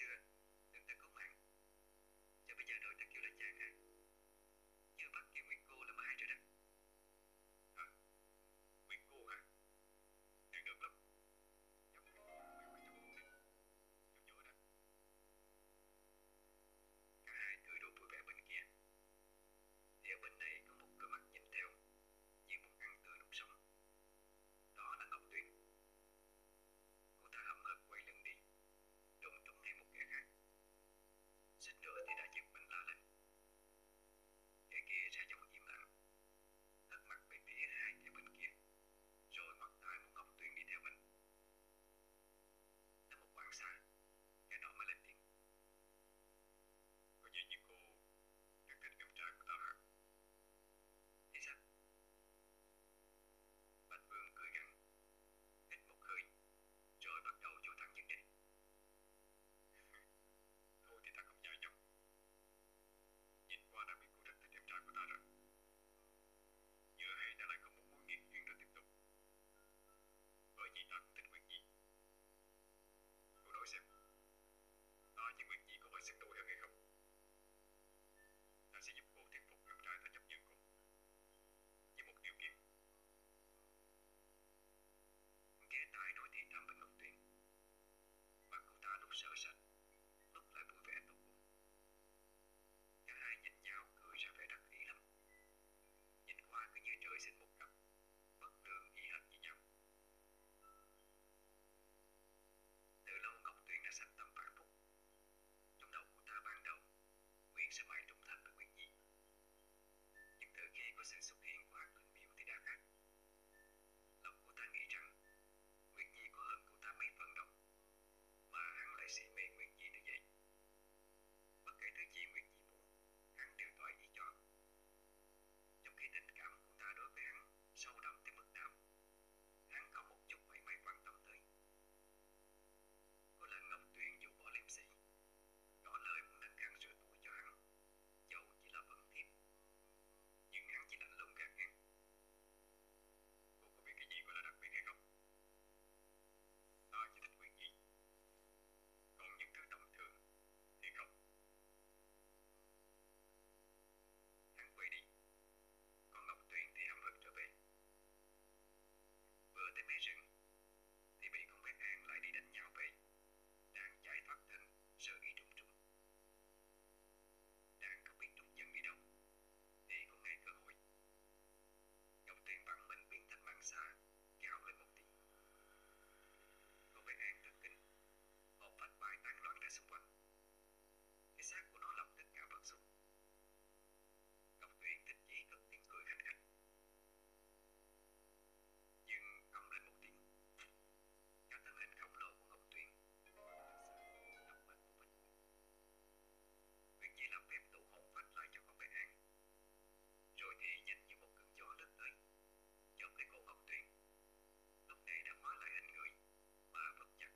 xưa từng ta cứu mạng, cho bây giờ đôi ta kêu là chàng hả? Chưa bắt kêu Nguyệt cô là mai rồi đó. Hả? Nguyệt cô hả? Nàng được lắm. Nhóc Nguyệt cô quay quay trong cung đi. Nhóc nhớ đó. Cả hai cười đùa vui vẻ bên kia. Thì ở bên này có một đôi mắt nhìn theo, như muốn ăn tươi nuốt sống. Đó là Ngọc Tuyền. Cô ta hậm hực quay lưng đi, đụng trúng ngay một kẻ khác. Suýt nữa thì đã giật mình la lên. Kẻ kia ra dấu im lặng, hất mặt về phía hai kẻ bên kia, rồi ngoắt tay muốn Ngọc Tuyền đi theo mình. Tới một quãng xa, kẻ nọ mới lên tiếng. Có vẻ như cô rất thích em trai của ta hả? Thì sao? Bạch Vương cười gằn, hít một hơi, rồi bắt đầu vô thẳng vấn đề. Thôi thì ta không dài dòng. Nhìn qua đã biết cô rất thích em trai của ta rồi. Giờ hay ta lại không muốn mối nghiệt duyên đó tiếp tục. Bởi vì ta cũng thích Nguyệt Nhi. Cô nói xem, ta với Nguyệt Nhi có phải xứng đôi hơn hay không? Ta sẽ giúp cô thuyết phục em trai ta chấp nhận cô, với một điều kiện. Kẻ tài nói thì thầm với Ngọc Tuyền. Mặt cô ta lúc sợ sệt, lúc lại vui vẻ tốt bụng. Cả hai nhìn nhau cười ra vẻ đắc ý lắm. Nhìn qua cứ như trời sinh một cặp, bất lương y hệt như nhau. Từ lâu Ngọc Tuyền đã sanh tâm phản phúc. Trong đầu cô ta ban đầu nguyện sẽ mãi trung thành với Nguyệt Nhi. Nhưng từ khi có sự xuất hiện của Hắc Linh Miêu thì đã khác. Lòng cô ta nghĩ rằng Nguyệt Nhi có hơn cô ta mấy phần đâu, mà hắn lại si mê Nguyệt Nhi như vậy. Bất kể thứ gì Nguyệt Nhi muốn, hắn đều toại ý cho. Trong khi tình cảm của cô ta đối với hắn sâu đậm tới mức nào, hắn không một chút mảy may quan tâm tới. Có lần Ngọc Tuyền dù bỏ liêm sĩ, ngỏ lời muốn nâng khăn rửa tuổi cho hắn, dẫu chỉ là phần thiếp, nhưng hắn chỉ lạnh lùng gạt ngang. Cô có biết cái gì gọi là đặc biệt hay không? Ta chỉ thích Nguyệt Nhi, còn những thứ tầm thường thì không. Hắn quay đi, còn Ngọc Tuyền thì hậm hực trở về. Vừa tới mé rừng thì bị con bé An lại đi đánh nhau về, đang chạy thoát thân, sơ ý trùng trùng. Đang không biết trút chân đi đâu thì có ngay cơ hội. Ngọc Tuyền vặn mình biến thành màn xa, gào lên một tiếng. Con bé An thất kinh, hồn phách bay tán loạn ra xung quanh. Cái xác của nó lập tức ngã vật xuống. Ngọc Tuyền thích chí cất tiếng cười khanh khách. Nhưng ầm lên một tiếng, cả thân hình khổng lồ của Ngọc Tuyền ngập mất một vết buồn. Nguyệt Nhi làm phép tụ hồn phách lại cho con bé An, rồi thì nhanh như một cơn gió lướt tới, chộp lấy cổ Ngọc Tuyền. Lúc này đã hóa lại hình người mà vật chặt.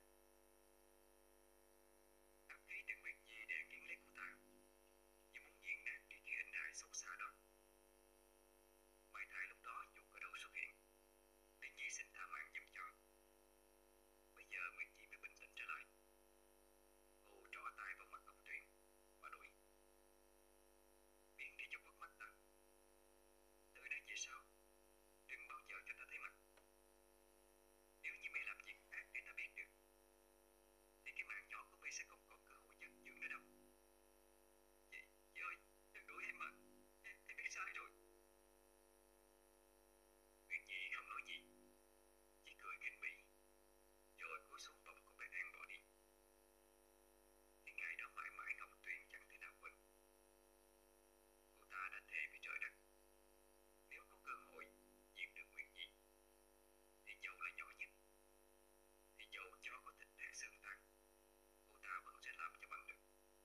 Áp khí từ Nguyệt Nhi đè kín lấy cô ta, như muốn nghiền nát đi cái hình hài xấu xa đó. May thay lúc đó dù có đâu xuất hiện, Nguyệt Nhi xin tha mạng giùm cho. Bây giờ Nguyệt Nhi mới bình tĩnh trở lại. Cô trỏ tay vào mặt Ngọc Tuyền mà đuổi. Biến đi cho khuất mắt ta. Từ nay về sau, đừng bao giờ cho ta thấy mặt. Nếu như mày làm việc ác để ta biết được, thì cái mạng nhỏ của mày sẽ không còn cơ hội chất dưỡng nữa đâu. Chị, chị ơi, đừng đuổi em mà. Em, em biết sai rồi. Nguyệt Nhi không nói gì, chỉ cười khinh bỉ, rồi cúi xuống vòng con bé An bỏ đi. Cái ngày đó mãi mãi Ngọc Tuyền chẳng thể nào quên. Cô ta đã thề với trời đất, nếu có cơ hội giết được Nguyệt Nhi, thì dẫu là nhỏ nhất, thì dẫu cho có thịt nát xương tan, cô ta vẫn sẽ làm cho bằng được.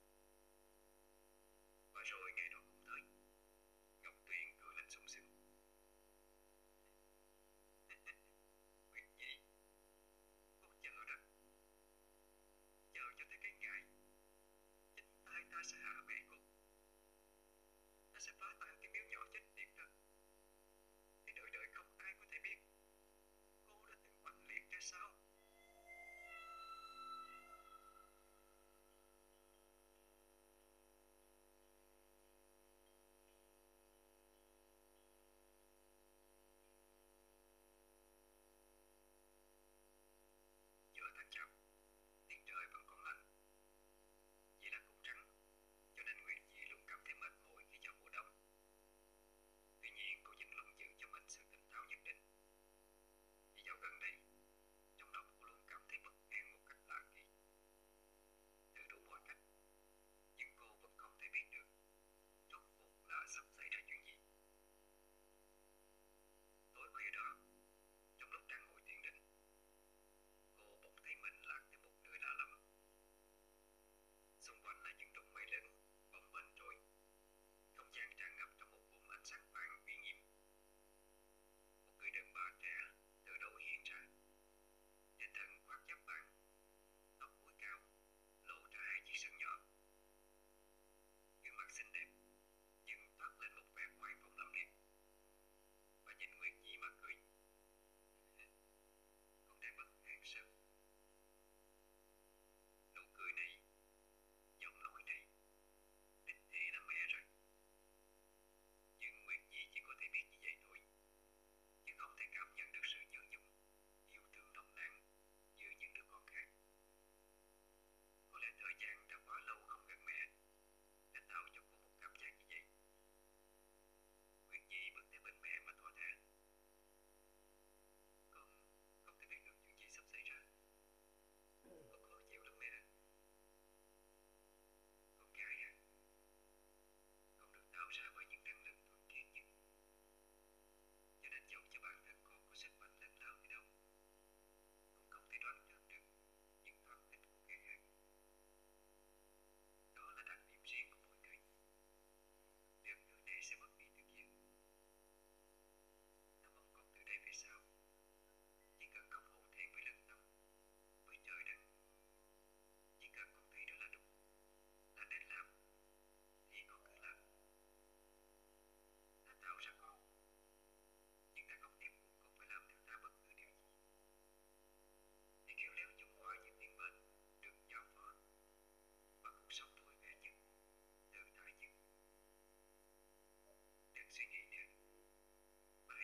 Và rồi ngày đó cũng tới. Ngọc Tuyền cười lên sung sướng. Nguyệt Nhi, cô chờ đó. Chờ cho tới cái ngày chính tay ta sẽ hạ bệ cô. Ta sẽ phá tan cái miếu nhỏ chết tiệt đó. Thì đời đời không ai có thể biết cô đã từng oanh liệt ra sao.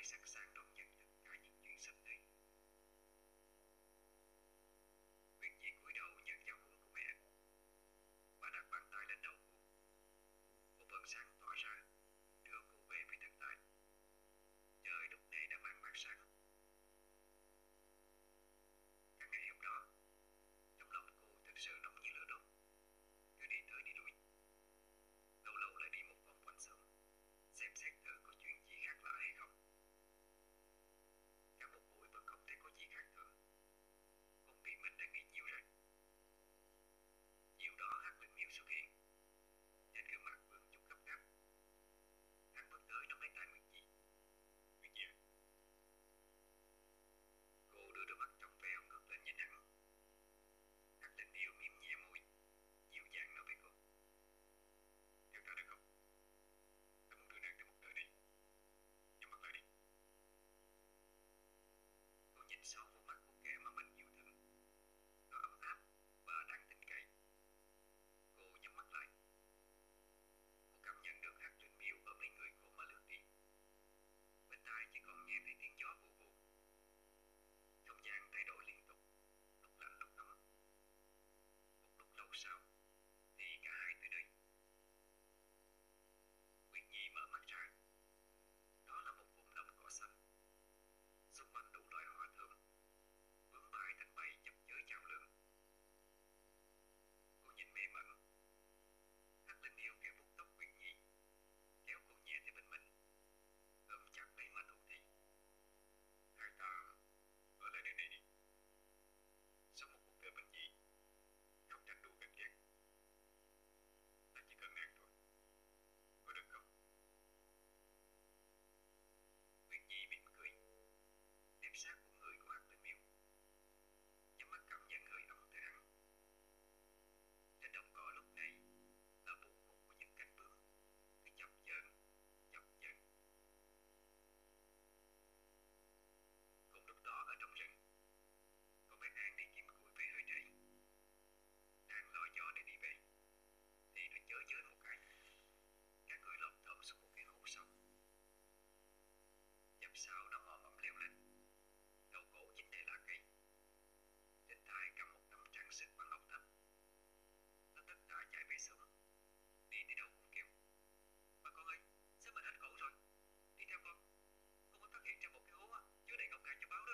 sẵn sàng đón nhận tất cả những chuyện sắp tới. Nguyệt Nhi cúi đầu nhận giáo huấn của mẹ và đặt bàn tay lên đầu cô. Một vầng sáng tỏa ra, đưa cô về với thực tại. Trời lúc này đã mang mát sáng. Các ngày hôm đó, trong lòng cô thực sự nóng như lửa đốt, cứ đi tới đi lui. Lâu lâu lại đi một vòng quanh xóm, xem xét thử có chuyện gì khác lạ hay không. Cả một buổi vẫn không thấy có gì khác thường. Cô nghĩ mình đang nghĩ nhiều rồi. Chiều đó Hắc Linh Miêu xuất hiện. Trên gương mặt Vương chút gấp gáp. Hắn bước tới nắm lấy tay Nguyệt Nhi. Nguyệt Nhi à? Cô đưa đôi mắt trong veo ngước lên nhìn hắn. Hắc Linh Miêu mím nhẹ môi, dịu dàng nói với cô. Theo ta được không? Ta muốn đưa nàng tới một nơi này. Nhắm mắt lại đi. Cô nhìn sâu vào mắt của kẻ mà mình yêu thương. Nó ấm áp và đáng tin cậy. Cô nhắm mắt lại. Cô cảm nhận được Hắc Linh Miêu ôm lấy người cô mà lướt đi. Bên tai chỉ còn nghe thấy tiếng gió vù vù. Không gian thay đổi liên tục, lúc lạnh lúc ấm. Một lúc lâu sau thì cả hai tới đây. Nguyệt Nhi mở mắt ra. Đó là một vùng đồng cỏ xanh. Xung quanh đủ loại hoa thơm, bướm bay thành bầy chập chới chào lượn. Cô nhìn mê mẩn. Hắc Linh Miêu kéo vuốt tóc Nguyệt Nhi, kéo cô nhẹ tới bên mình, ôm chặt lấy mà thủ thỉ. Hai ta ở lại nơi này đi. Sau một cuộc đời bình dị, không tranh đua ganh ghét, ta chỉ cần nàng thôi. Có được không? Nguyệt Nhi mỉm cười, nép sát của người của Hắc Linh Miêu, nhắm mắt cảm nhận hơi ấm từ hắn. Trên đồng cỏ lúc này là vụ khúc của những cánh bướm cứ chập chờn, chập chờn. Cùng lúc đó ở trong rừng, con bé An đi kiếm củi về hơi trễ. Đang lò giò để đi về thì nó chới chới một cái, cả người lọt thỏm xuống một cái hố sâu. Chập sau nó mò mẫm leo lên, đầu cổ dính đầy lá cây, trên tay cầm một nắm trang sức bằng ngọc thạch. Nó tất tả chạy về sớm, đi tới đâu cũng kêu: Bà con ơi, sếp mình hết cậu rồi, đi theo con. Con mới phát hiện ra một cái hố á, chứa đầy ngọc ngà cho báo đó.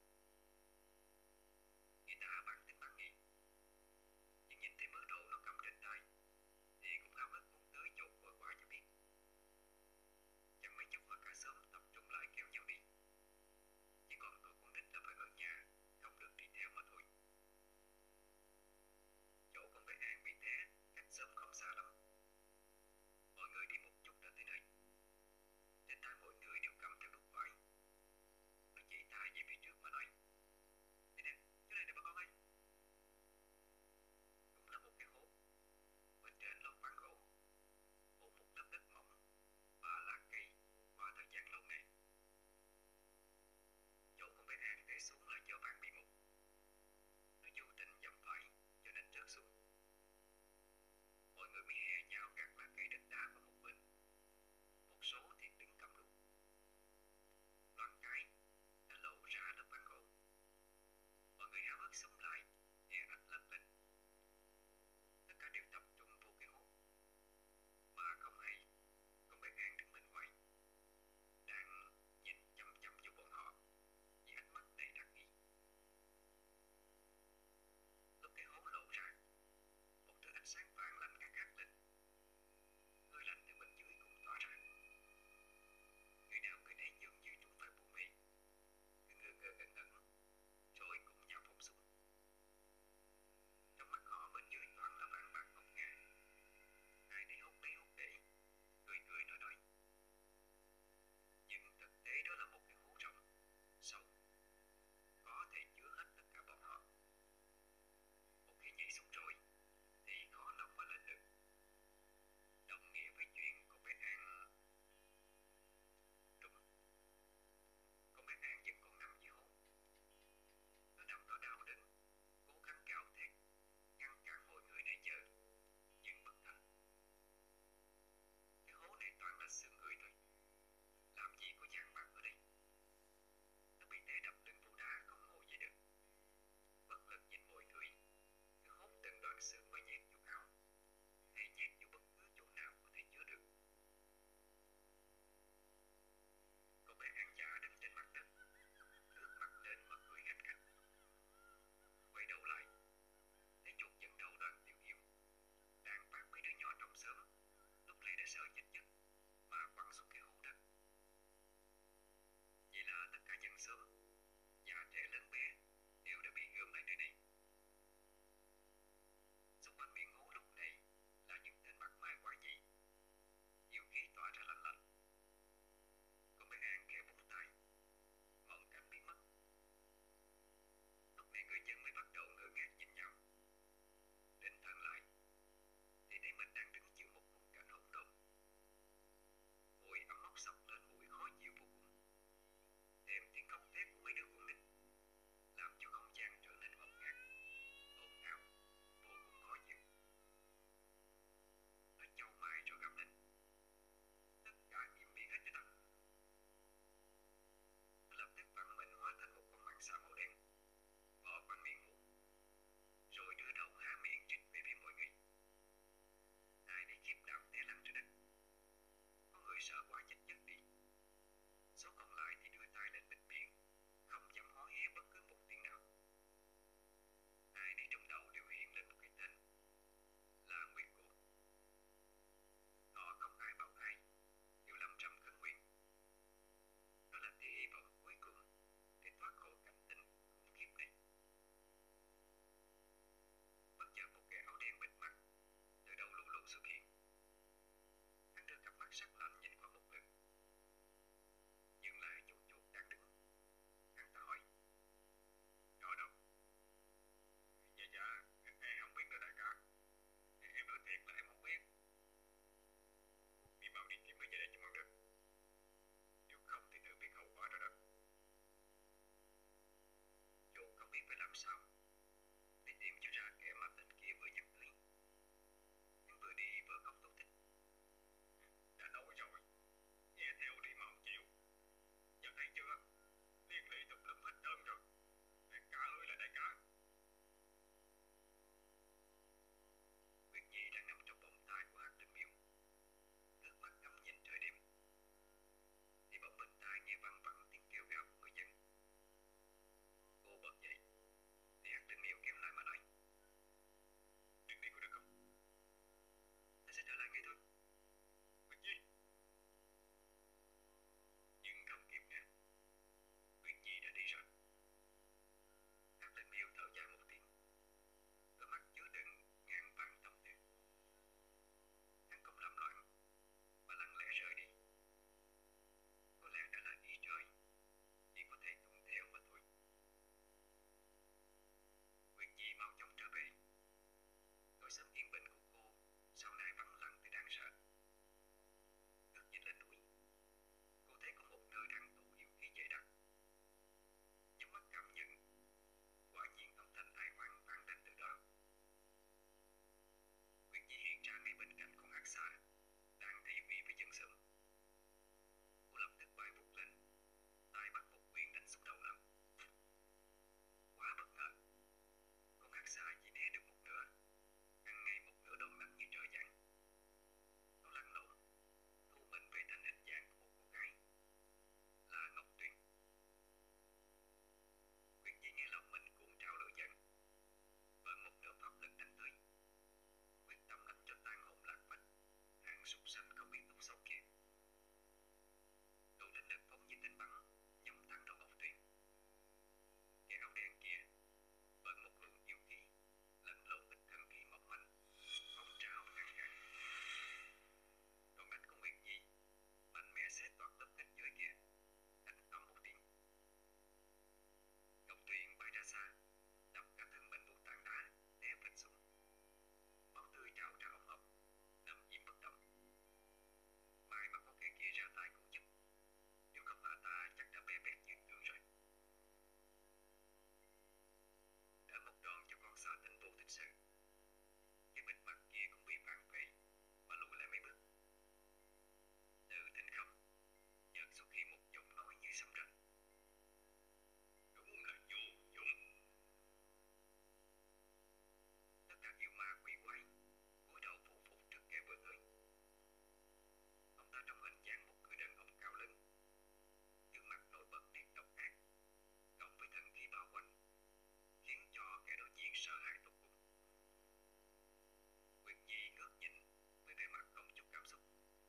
Người ta bản tính bản nghi, nhưng nhìn thấy mớ đồ nó cầm trên tay thì cũng háo hức muốn tới chỗ của quả cho biết. Chẳng mấy chốc mà cả xóm tập trung lại kéo nhau đi. Chỉ còn tôi con nít là phải ở nhà, không được đi theo mà thôi. Chỗ con bé An bị té cách xóm không xa lắm. sợ chết nhất mà quăng xuống cái hố đất. Vậy là tất cả dân xóm, già trẻ lớn bé đều đã bị gom lại nơi này. Xung quanh miệng hố lúc này là những tên mặt mày quái dị, yêu khí tỏa ra lạnh lạnh. Còn bên An khẽ vung tay, ngọn cảnh biến mất. Lúc này người dân mới bắt đầu ngơ ngác nhìn nhau. Định thần lại thì thấy mình đang đứng giữa một khung cảnh hỗn độn. Mùi ẩm mốc sộc lên mũi khó chịu vô cùng. Thêm tiếng khóc thét của mấy đứa con nít làm cho không gian trở nên ngột ngạt, ồn ào, vô cùng khó chịu. Nó chau mày rồi gầm lên: tất cả im miệng hết cho ta. Nó lập tức vặn mình hóa thành một con mãng xà màu đen, bò quanh miệng hố, rồi đưa đầu há miệng rít về phía mọi người. Ai nấy khiếp đảm té lăn trên đất. Có người sợ quá chết giấc đi. Số còn lại thì đưa tay lên bịt miệng, không dám hó hé bất cứ một tiếng nào. Ai nấy trong đầu đều hiện lên một cái tên là Nguyệt Cô. Họ không ai bảo ai, đều lâm râm khấn nguyện. Đó là tia hy vọng cuối cùng để thoát khỏi cảnh tình khủng khiếp này. Bất chợt một kẻ áo đen bịt mặt từ đâu lù lù xuất hiện. Hắn đưa cặp mắt sắc lạnh nhìn qua một lượt, dừng lại chỗ chuột đang đứng. Hắn ta hỏi: "Đó đâu?" "Dạ dạ, em không biết đâu đại ca. Em nói thiệt là em không biết." "Đi mau đi kiếm người về đây cho mau được. Nếu không thì tự biết hậu quả rồi đó." Chuột không biết phải làm sao để tìm cho ra kẻ mà tên kia vừa nhắc tới. Hắn vừa đi vừa khóc thúc thích: "Đã nói rồi, nghe theo đi mà không chịu. Giờ thấy chưa, liên lụy tùm lum hết trơn rồi. Đại ca ơi là đại ca." Nguyệt Nhi đang nằm trong vòng tay của Hắc Linh Miêu, nước mắt ngắm nhìn trời đêm, thì bỗng bên tai nghe văng vẳng tiếng kêu gào của người dân. Cô bật dậy thì Hắc Linh Miêu kéo lại mà nói: "Đừng đi có được không? Ta sẽ trở lại ngay thôi." "Nguyệt Nhi!" Nhưng không kịp nè, Nguyệt Nhi đã đi rồi. Hắc Linh Miêu thở dài một tiếng, đôi mắt chứa đựng ngàn vạn tâm tư. Hắn không làm loạn mà lặng lẽ rời đi. Có lẽ đã là ý trời, chỉ có thể tuân theo mà thôi. Nguyệt Nhi mau chóng trở về. Nỗi sớm yên bình của cô sau này vắng lặng tới đáng sợ. Ngước nhìn lên núi, cô thấy có một nơi đang tụ yêu khí dày đặc. Nhắm mắt cảm nhận, quả nhiên âm thanh ai oán vang lên từ đó. Nguyệt Nhi hiện ra ngay bên cạnh con hắc xà đang thị uy với dân xóm. Cô lập tức bay vụt lên, tay bắt một quyền đánh xuống đầu nó. Quá bất ngờ, con hắc xà chỉ né được một nửa, ăn ngay một nửa đòn đánh như trời giáng. Nó lăn lộn, thu mình về thành hình dạng của một cô gái là Ngọc Tuyền. Nguyệt Nhi nghe lòng mình cuộn trào lửa giận, vận một nửa pháp lực đánh tới, quyết tâm đánh cho tan hồn lạc phách hạng súc sanh không biết tốt xấu kia. Đủ linh lực phóng như tên bắn, nhắm thẳng đầu Ngọc Tuyền. Kẻ áo đen kia vận một luồng yêu khí lẫn lộn với thần khí mỏng manh, phóng trào ngăn cản. Đòn đánh của Nguyệt Nhi mạnh mẽ xé toạc lớp kết giới kia, đánh ầm một tiếng. Ngọc Tuyền bay ra xa, đập cả thân mình vô tảng đá, té phịch xuống. Máu tươi trào ra ống ọc, nằm im bất động. May mà có kẻ kia ra tay cứu giúp, nếu không bà ta chắc đã bé bét như tường rồi. Đỡ một đòn cho con xà tinh vô tích sự, cái bịt mặt kia cũng bị phản phệ mà lùi lại mấy bước. Từ thinh không chợt xuất hiện một giọng nói như sấm rền: "Đúng là vô dụng." Tất cả yêu ma quỷ quái cúi đầu phủ phục trước kẻ vừa tới. Ông ta trong hình dáng một người đàn ông cao lớn, gương mặt nổi bật nét độc ác, cộng với thần khí bao quanh, khiến cho kẻ đối diện sợ hãi tột cùng. Nguyệt Nhi ngước nhìn với vẻ mặt không chút cảm xúc.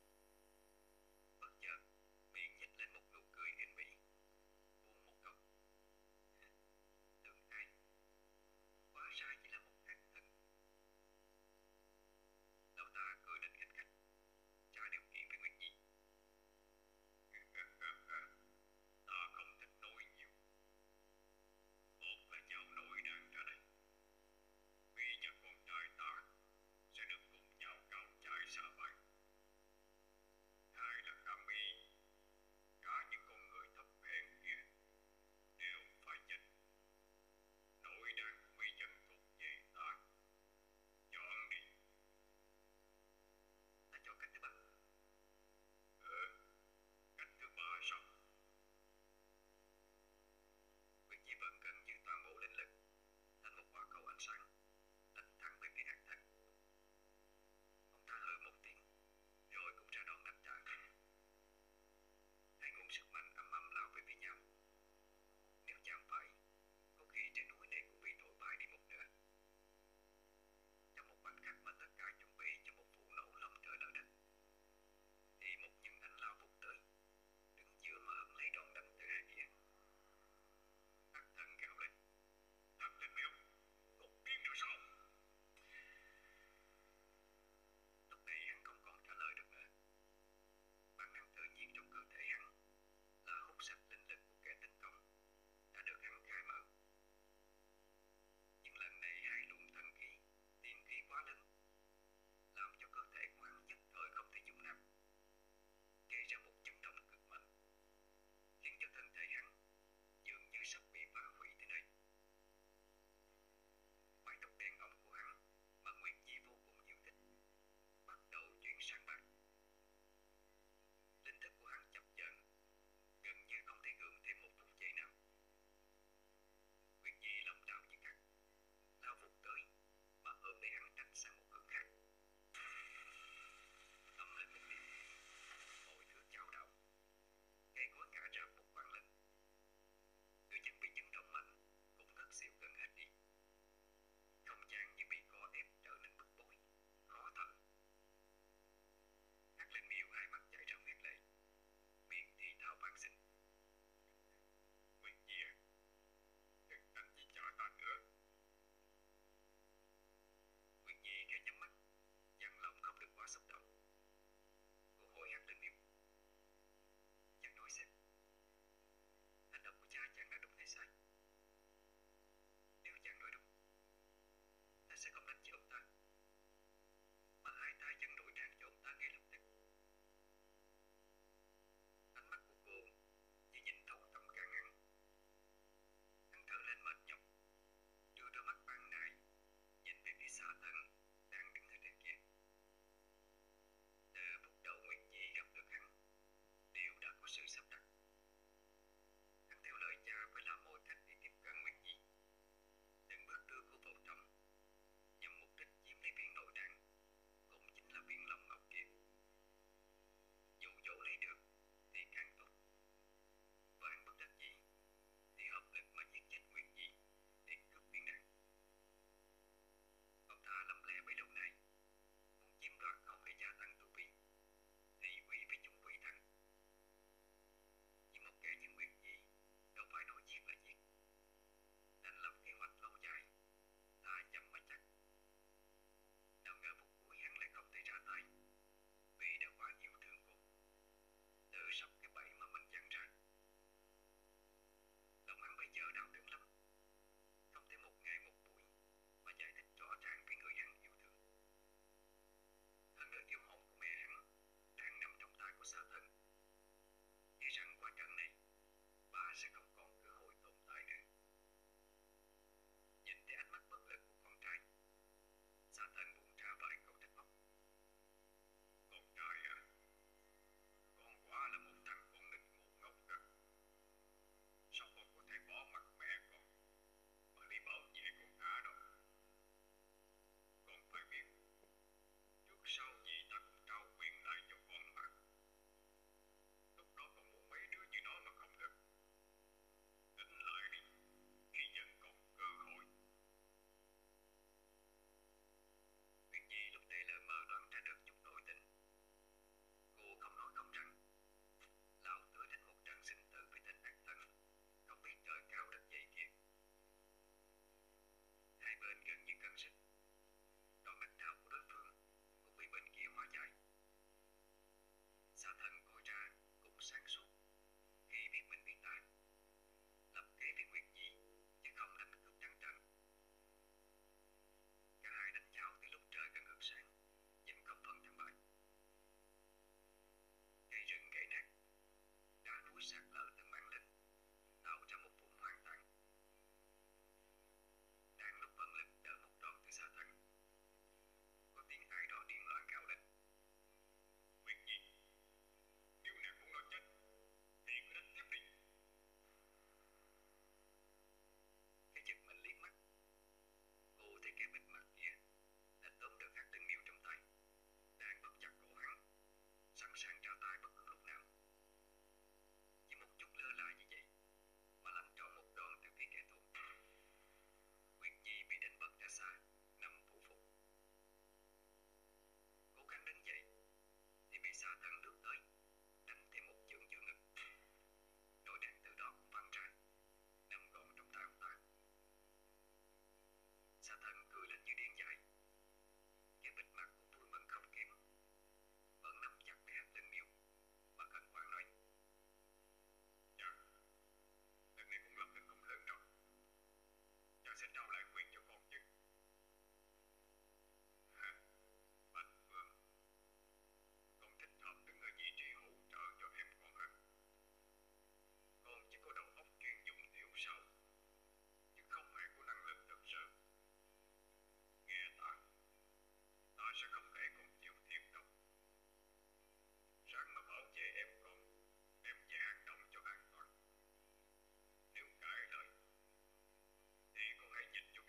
sang một hướng khác. Tâm lên một niệm, mọi thứ chao đảo, cây cối ngã rạp một vang lên. Người chân bị chấn động mạnh cũng ngất xỉu gần hết đi. Không gian như bị co ép trở nên bức bối, khó thở. Hắc Linh Miêu hai mắt chảy ra huyết lệ, miệng thì thào van xin. Nguyệt Nhi à, đừng đánh với cha ta nữa. Nguyệt Nhi khẽ nhắm mắt, dặn lòng không được quá xúc động. Cô hỏi Hắc Linh Miêu: chàng nói xem, hành động của cha chàng đã đúng hay sai? Nếu chàng nói đúng, ta sẽ không đánh chết ông ta, mà hai tay dâng nội tạng cho ông ta ngay lập tức. Ánh mắt của cô như nhìn thấu tâm can hắn. Hắn thở lên mệt nhọc, đưa đôi mắt ban nãy nhìn về phía Xà Thần đang đứng ở trên kia. Từ phút đầu Nguyệt Nhi gặp được hắn, đều đã có sự sắp đặt. Hắn theo lời cha phải làm mọi cách để tiếp cận Nguyệt Nhi, từng bước đưa cô vào trong, nhằm mục đích chiếm lấy viên nội tạng, cũng chính là viên lòng ngọc kia. Dù dỗ lấy được thì càng tốt, và hắn bất đắc dĩ thì hợp lực mà giết chết Nguyệt Nhi để cướp viên đạn. Ông ta lầm lẽ bấy lâu nay muốn chiếm đoạt không để gia tăng tu vi, thị uy với chúng quỷ thần. Nhưng một kẻ như Nguyệt Nhi đâu phải nói giết là giết, đành lập kế hoạch lâu dài, thà chậm mà chắc. Nào ngờ phút cuối hắn lại không thể ra tay, vì đã quá yêu thương cô, tự sập cái bẫy mà mình dặn ra. Lòng hắn bây giờ đau đớn lắm, không thể một ngày một buổi mà giải thích rõ ràng với người hắn yêu thương. Hơn nữa yêu hồn của mẹ hắn đang nằm trong tay của Xà Thần, nghĩ rằng qua trận này bà sẽ không còn cơ hội tồn tại nữa. Nhìn thấy ánh mắt bất lực của con trai, Xà Thần buông ra vài câu trách móc. Con trai à, con quả là một thằng con nít ngu ngốc à. Sao con có thể bỏ mặt mẹ con mà đi bảo vệ con cả đó? Con phải biết, trước sau gì ta cũng trao quyền lại cho con mà. Lúc đó con muốn mấy đứa như nó mà không được. Tính lại đi, khi vẫn còn cơ hội. Nguyệt Nhi lúc này lờ mờ đoán ra được chút nội tình. Cô không nói không rằng, lao tới đánh một trận sinh tử với tên ác thần không biết trời cao đất dày kia. Hai bên gần như cân sức, đòn đánh nào của đối phương cũng bị bên kia hóa giải. Xà Thần coi ra cũng sáng suốt khi biết mình biết ta, lập kế với Nguyệt Nhi chứ không đánh cướp trắng trận. Cả hai đánh nhau từ lúc trời gần hưởng sáng, vẫn không phân thắng bại. Cây rừng gãy nát, đá núi sạt lở từng mảng lên, tạo ra một vùng hoang tàn. Đang lúc vận lực đỡ một đòn từ Xà Thần, có tiếng ai đó điên loạn gào lên. Nguyệt Nhi, nếu nàng muốn nó chết thì cứ đánh tiếp đi. Cái giật mình liếc mắt, cô thấy kẻ bịt mặt kia đã tóm được Hắc Linh Miêu trong tay, đang bóp chặt cổ hắn, sẵn sàng ra tay bất cứ lúc nào. Chỉ một chút lơ là như vậy mà lãnh trọn một đòn từ phía kẻ thù. Nguyệt Nhi bị đánh bật ra xa, nằm phủ phục. Cố gắng đứng dậy thì bị Xà Thần lướt tới, đánh thêm một chưởng giữa ngực. Nội đạn từ đó cũng văng ra, nằm gọn trong tay ông ta. Xà Thần cười lên như điên dại. Kẻ bịt mặt cũng vui mừng không kém, vẫn nắm chặt lấy Hắc Linh Miêu mà khẩn khoản nói: Dạ, lần này con lập được công lớn rồi. Cha sẽ trao lại quyền cho con chứ. Hả? Bạch Vương, con thích hợp đứng ở vị trí hỗ trợ cho em con hơn. Con chỉ có đầu óc chuyên dụng thiểu sâu, chứ không hề có năng lực thực sự. Nghe ta, ta sẽ không để con chịu thiệt đâu. Ráng mà bảo vệ em con, đem về hang động cho an toàn. Nếu cãi lời thì con hãy nhìn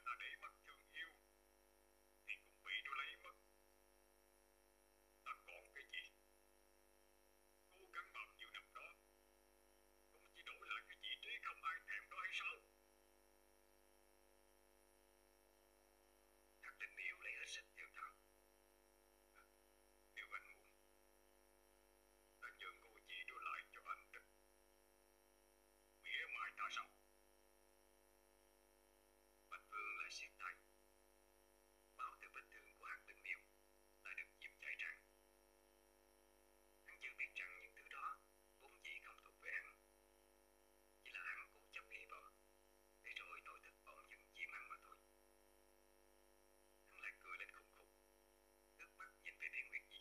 ta để mắt thương yêu thì cũng bị nó lấy mất. Ta còn cái gì? Cố gắng bao nhiêu năm đó cũng chỉ đổi lại cái vị trí không ai thèm đó hay sao? Thằng tình yêu lấy hết sức theo thằng. Nếu anh muốn, ta nhường ngôi vị đó lại cho anh được. Mỉa mai ta sao? Bạch Vương lại siết tay. Máu từ vết thương của hắn tình yêu lại được dịp chảy tràn. Hắn chưa biết rằng những thứ đó vốn dĩ không thuộc về hắn, chỉ là hắn cố chấp hy vọng để rồi nội thức bỗng dưng chiếm hắn mà thôi. Hắn lại cười lên khùng khục, nước mắt nhìn về phía Nguyệt Nhi.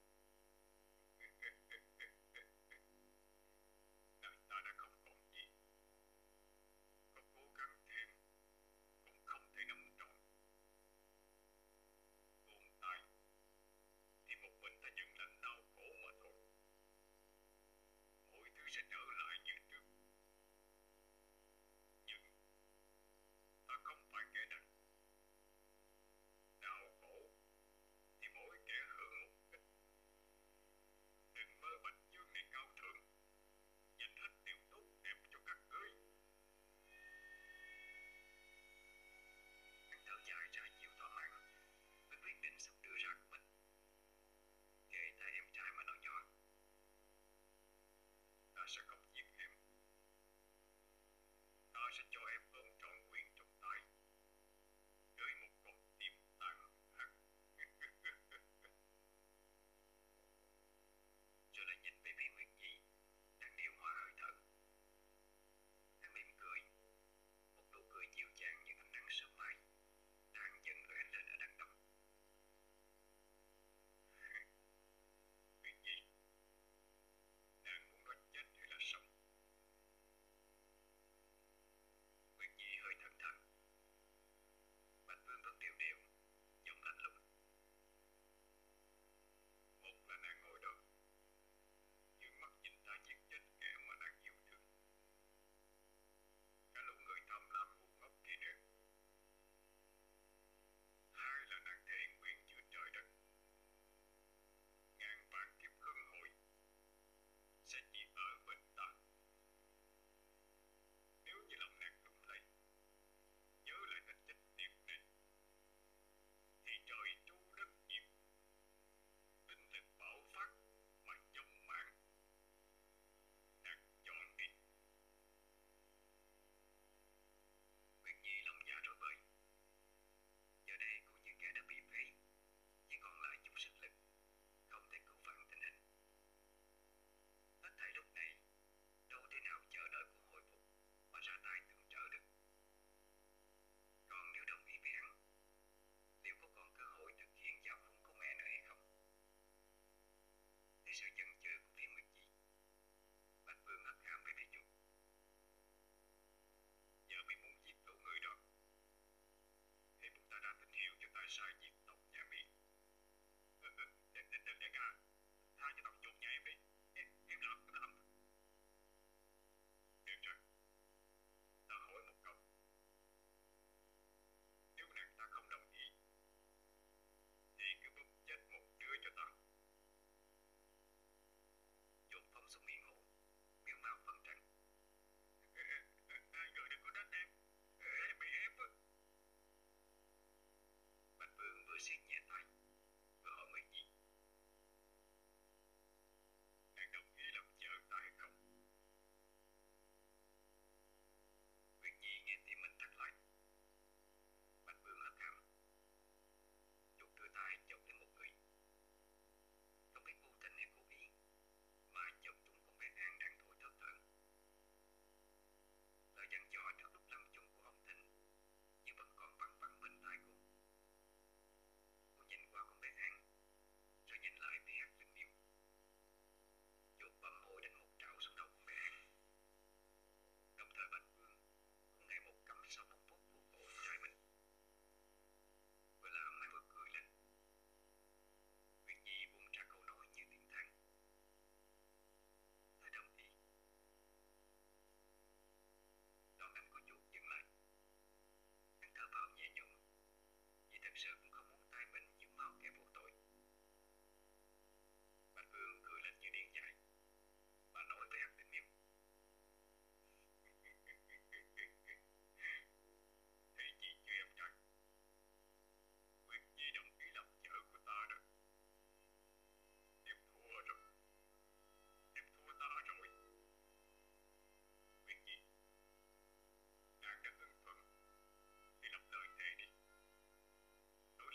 Này ta đã không còn gì. Có cố gắng thêm cũng không thể nắm trọn. Buông tay thì một mình ta nhận lãnh đau khổ mà thôi. Mọi thứ sẽ trở lại như trước. Nhưng ta không phải kẻ đần. Đau khổ thì mỗi kẻ hưởng một ít. Đừng mơ Bạch Dương này cao thượng, dành hết điều tốt đẹp cho các ngươi. Hắn thở dài ra chiều thỏa mãn với quyết định sắp đưa ra của mình. Kể tại em trai mà nói nhỏ. Ta sẽ không giết em. Ta sẽ cho em ôm trọn quyền trong tay với một con tim tàn hắc. Rồi lại nhìn về phía Nguyệt Nhi đang điều hòa hơi thở. Hắn mỉm cười, một nụ cười dịu dàng như ánh nắng sớm mai đang dần lóe lên ở đằng đông. Nguyệt Nhi, nàng muốn nói chết hay là sống? Nguyệt Nhi hơi thẫn thờ. Bạch Vương vẫn đều đều, giọng lạnh lùng. Một là nàng ngồi đó, dương mắt nhìn ta giết chết kẻ mà nàng yêu thương. Cả lũ người tham lam ngu ngốc kia nữa. Hai là nàng thề nguyện giữa trời đất, ngàn vạn kiếp luân hồi sẽ chỉ ở bên ta. Nếu như lòng nàng lung lay, nhớ lại tình chết tiệt này, thì trời tru đất diệt, tinh lực bạo phát mà chống mạng. Nàng chọn đi. Nguyệt Nhi lòng dạ rối bời. Giờ đây cô như kẻ đã bị phế, chỉ còn lại chút sức lực, không thể cứu vãn tình hình. Hết thảy lúc này đâu thể nào chờ đợi cô hồi phục mà ra tay tương trợ được. Còn nếu đồng ý với hắn, liệu có còn cơ hội thực hiện giao phúng của mẹ nữa hay không? Thấy sự chần chừ của phía Nguyệt Nhi, Bạch Vương hất hàm về phía chuột. Giờ mày muốn giết lũ người đó, thì muốn ta ra tín hiệu cho ta sai giết tộc nhà mi. Ờ, ờ, để, để, để, để ca, tha cho tộc chuột nhà em đi. Em, em làm, em làm. Được rồi, ta hỏi một câu. Nếu nàng ta không đồng ý, thì cứ bóp chết một đứa cho ta. Chuột phóng xuống miệng hổ, miếu mạo phân trần. Ờ, ờ, hai người đừng có trách em. Ờ, em bị ép á. Bạch Vương vừa siết nhẹ tay, vừa hỏi Nguyệt Nhi. Nàng đồng ý làm vợ ta hay không? Nguyệt Nhi nghe tim mình thắt lại. Bạch Vương hất hàm. Chuột đưa tay chộp lên một người. Không biết vô tình hay cố ý, mà chộp trúng con bé An đang thổi thất thởn. Lời dặn dò trước lúc lâm chung của ông Thịnh như vẫn còn văng vẳng bên tai cô. Cô nhìn qua con bé An, rồi nhìn lại phía hạt lưng miêu. Chuột bấm môi đánh một trảo xuống đầu con bé An. Đồng thời Bạch Vương cũng ngày một cầm sau một phút vuốt cổ em trai mình. Vừa làm hai vừa cười lên. Nguyệt Nhi buông ra câu nói như tiếng than. Ta đồng ý. Đòn đánh của chuột dừng lại. Hắn thở vào nhẹ sợ cũng không muốn tay mình nhuốm máu kẻ vô tội. Bạch Hương cười lên như điên dại. Bà nói với Hắc Tinh Miêu. Thấy chị chưa em trai? Nguyệt Nhi đồng ý làm vợ của ta rồi. Em thua rồi. Em thua ta rồi. Nguyệt Nhi, nàng đã ưng thuận thì lập lời thề đi. Ở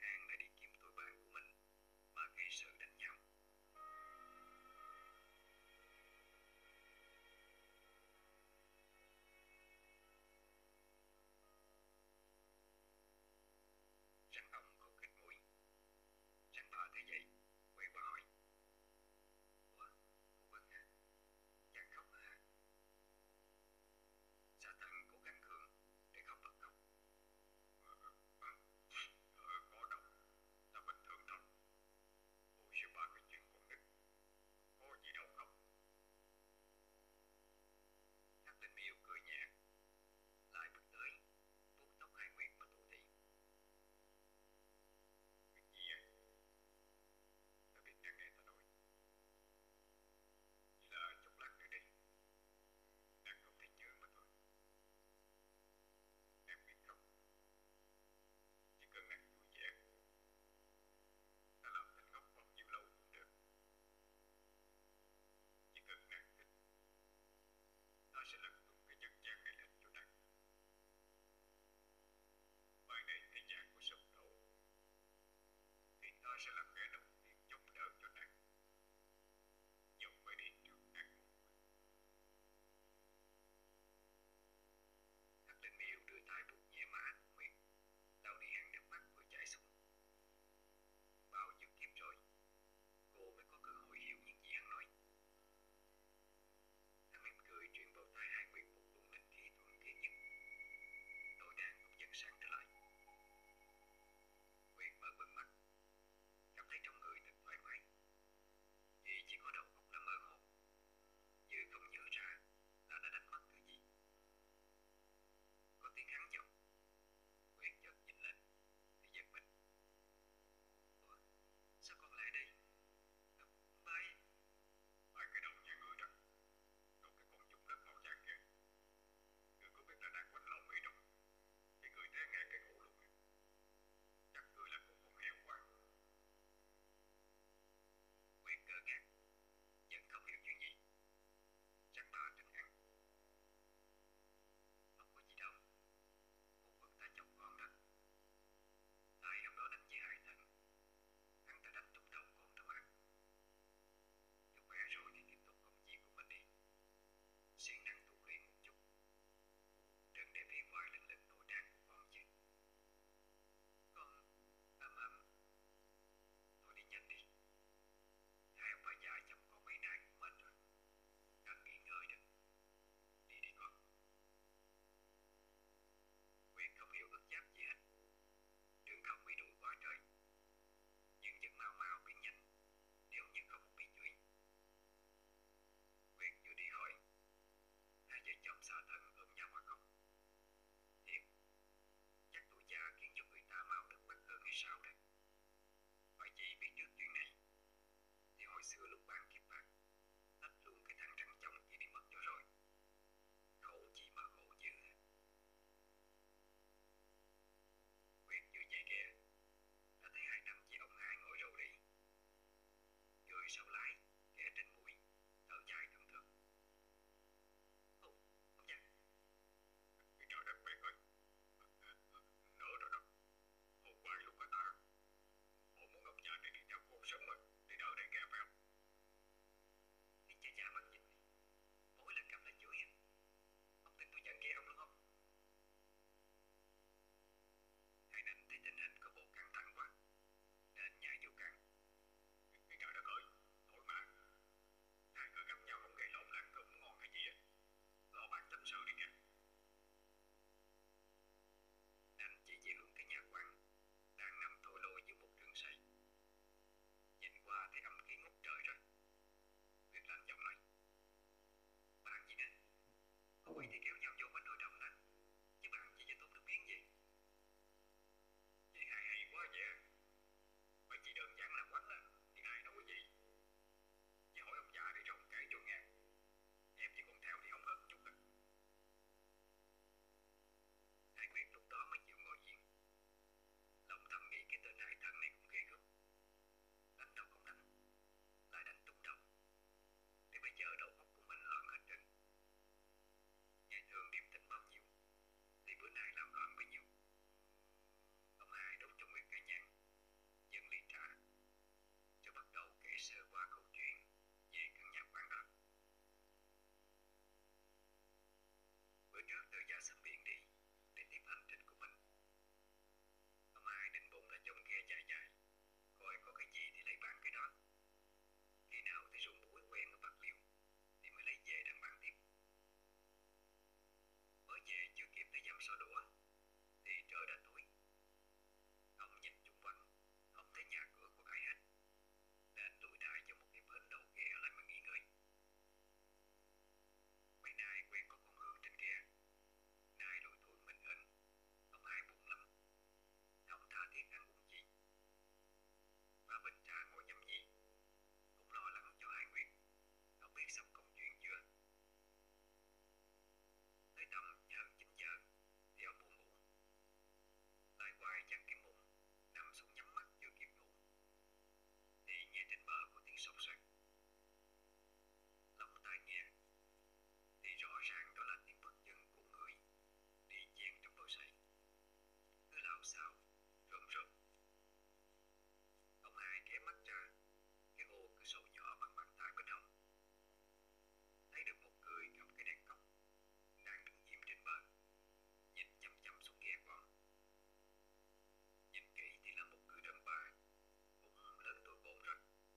An đã đi kiếm tụi bạn của mình mà gây sự đánh nhau. Rắn ông khô khít mũi. Rắn bà thấy vậy, quay qua hỏi: Ủa, cô Vân à, chàng khóc hả? Sa Thần cố gắng gượng để không bật khóc. Ờ, ờ, ờ, có đâu, ta bình thường thôi. Ôi sư ba cái chuyện con nít, có gì đâu khóc. Hắc Linh Miêu cười nhẹ, lại bước tới vuốt tóc Hai Nguyệt mà thủ thỉ: Việc gì vậy? Ta biết nàng nghe ta nói. Chỉ là chốc lát nữa đi, nàng không thể nhớ mà thôi. Nàng biết không, chỉ cần nàng vui vẻ, ta làm tình ngốc bao nhiêu lâu cũng được. Chỉ cần nàng thích, ta sẽ lật tung cái nhân gian này lên cho nàng. Mai này thế gian của sụp đổ, thì ta sẽ là kẻ đầu tiên chống đỡ cho nàng, dù phải đi trước nàng một bước. Hắc Linh Miêu đưa tay vuốt nhẹ má Út Nguyệt, lau đi hàng nước mắt vừa chảy xuống. Bao nhiêu kiếp rồi, cô mới có cơ hội hiểu những gì hắn nói. Hắn mỉm cười truyền vào tai Hai Nguyệt một luồng linh khí thuần khiết nhất. Nội đan cũng dần sáng trở lại. Nguyệt mở bừng mắt, cảm thấy trong người thật thoải mái. Vì chỉ có đầu óc là mơ hồ, như không nhớ ra là đã đánh mất thứ gì. Có tiếng hắn giọng. Nguyệt chợt nhìn lên thì giật mình. Ủa, sao con lại đây? À, Bay. Hai cái đầu nhà ngươi đó, còn cái con dung đất màu vàng kìa. Ngươi có biết là đang quánh lộn bị độc, thì ngươi té ngã cái cổ luôn. Chắc ngươi là con con heo quá. Nguyệt ngơ ngác, vẫn không hiểu chuyện gì. Rắn bà trấn an: Không có gì đâu, cô Vân ta chọc con đó. Tại hôm đó đánh với Hải Thần, hắn ta đánh trúng đầu con đó mà. Nếu khỏe rồi thì tiếp tục công việc của mình đi, siêng năng tu luyện một chút, đừng để bị hoài lên lưng nội đan của con chứ. Con, ầm ầm, thôi đi nhanh đi. Hai ông bà già chăm con mấy nay cũng mệt rồi, cần nghỉ ngơi đó. Đi đi con. Nguyệt không hiểu ức giáp gì hết. Đường không bị đuổi quá trời, nhưng vẫn mau mau biến nhanh nếu như không bị chửi. Nguyệt vừa đi hỏi, hai vợ chồng Sa Thần ôm nhau mà khóc. Thiệt, chắc tuổi già khiến cho người ta mau nước mắt hơn hay sao đấy. Phải chỉ biết trước chuyện này thì hồi xưa lúc ban kiếp bạc, tách luôn cái thằng rắn chồng kia đi mất cho rồi. Khổ chi mà khổ dữ. Nguyệt vừa về ghé đã thấy hai năm chị ông hai ngồi rầu rĩ, người sau lái, kẻ trên mũi, thở dài thường thường. Ô, ông già. Cái trời đất mẹ ơi, nữa rồi đó. Hôm qua lúc có ta, họ muốn ông già này đi theo cô sớm mà, để đỡ đầy kẻ phải không? Cái cha già mặt nhìn, mỗi lần gặp là chửi em. Ông tin tôi giận ghê ông đúng không? Hai Nành thấy tình hình có bộ căng thẳng quá, nên nhảy vô can. Cái trời đất ơi, thôi mà. Hai người gặp nhau không gây lộn là ăn cơm ngon hay gì á. Lo bàn tâm sự đi kìa. Nành chỉ về hướng cái nhà quan đang nằm thối lôi giữa một rừng xây. Nhìn qua thấy âm khí ngút trời rồi. Nguyệt lạnh giọng nói: Bạn gì nè, có quỷ thì kéo nhau vô quanh hội đồng nè, chứ bạn chỉ về tốn nước miếng gì. Vậy hai hay quá vậy. Vậy chỉ đơn giản là quánh á, thì ai nói cái gì? Chỉ hỏi ông già đi rồi ông kể cho nghe. Em chỉ còn theo thì không hớt chút à. Hai Nguyệt lúc đó mới chịu ngồi yên. Lòng thầm nghĩ cái tên Hải Thần này cũng ghê gớm. Đánh đâu không đánh, lại đánh trúng đầu. Để bây giờ đầu óc của mình loạn hết trơn. Ngày thường điềm tĩnh bao nhiêu thì bữa nay làm loạn bấy nhiêu. Ông hai đốt cho Nguyệt cây nhang, dài dài, coi có cái gì thì lấy bán cái đó. Khi nào thấy ruộng muối quen ở Bạc Liêu thì mới lấy về đang bán tiếp. Mới về chưa kịp tới dăm xó đũa thì trời đã tối. Ông nhìn chung quanh, không thấy nhà cửa của ai hết, nên lùi đại cho một cái bến đầu ghe lại mà nghỉ ngơi. Mấy nay quen có con Hương trên ghe, nay lủi thủi mình ên, ông hai buồn lắm, không tha thiết ăn uống gì. Pha bình trà ngồi nhâm nhi, cũng lo lắng cho Hai Nguyệt, không biết xong công chuyện chưa. Tới tầm hơn chín giờ thì ông buồn ngủ, lại hoài chăn cái mùng, nằm xuống nhắm mắt chưa kịp ngủ thì nghe trên bờ có tiếng sột soạt. Lóng tai nghe thì rõ ràng đó là tiếng bước chân của người đi chen trong đôi giày, cứ lạo xạo rộm rộm. Ông hai ghé mắt ra cái ô cửa sổ nhỏ bằng bàn tay bên hông, thấy được một người cầm cái đèn cốc đang đứng im trên bờ, nhìn chăm chăm xuống ghe con. Nhìn kỹ thì là một người đàn bà, cũng lớn tuổi bộn rồi.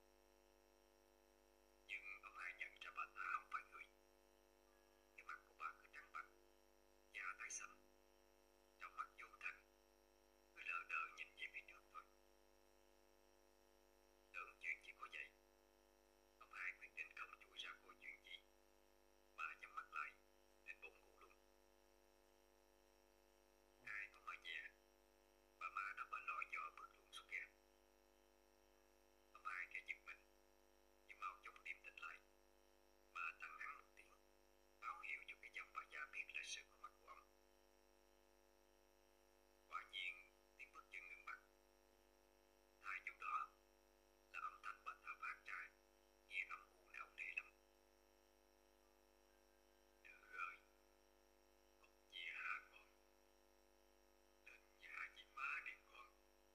Nhưng ông hai nhận ra bà ta không phải người. Cái mặt của bà cứ trắng bạch, da tái xanh, trong mắt vô thần, cứ lờ đờ nhìn về phía trước thôi. Tưởng chuyện chỉ có vậy, ông hai quyết định không chui ra coi chuyện gì, mà nhắm mắt lại định bụng ngủ luôn. Ai có mở về, bà má đã bà lò dò bước luôn xuống ghe. Ông hai kẻ giật mình, nhưng mau chóng điềm tĩnh lại, bà tăng hẳn một tiếng, báo hiệu cho cái dòng bà già biết là sự có mặt của ông. Quả nhiên tiếng bước chân ngừng bặt. Thay vào đó là âm thanh bà ta phát ra, nghe âm u não nề lắm. Nữ ơi, con chia hả con? Lên nhà với má đi con.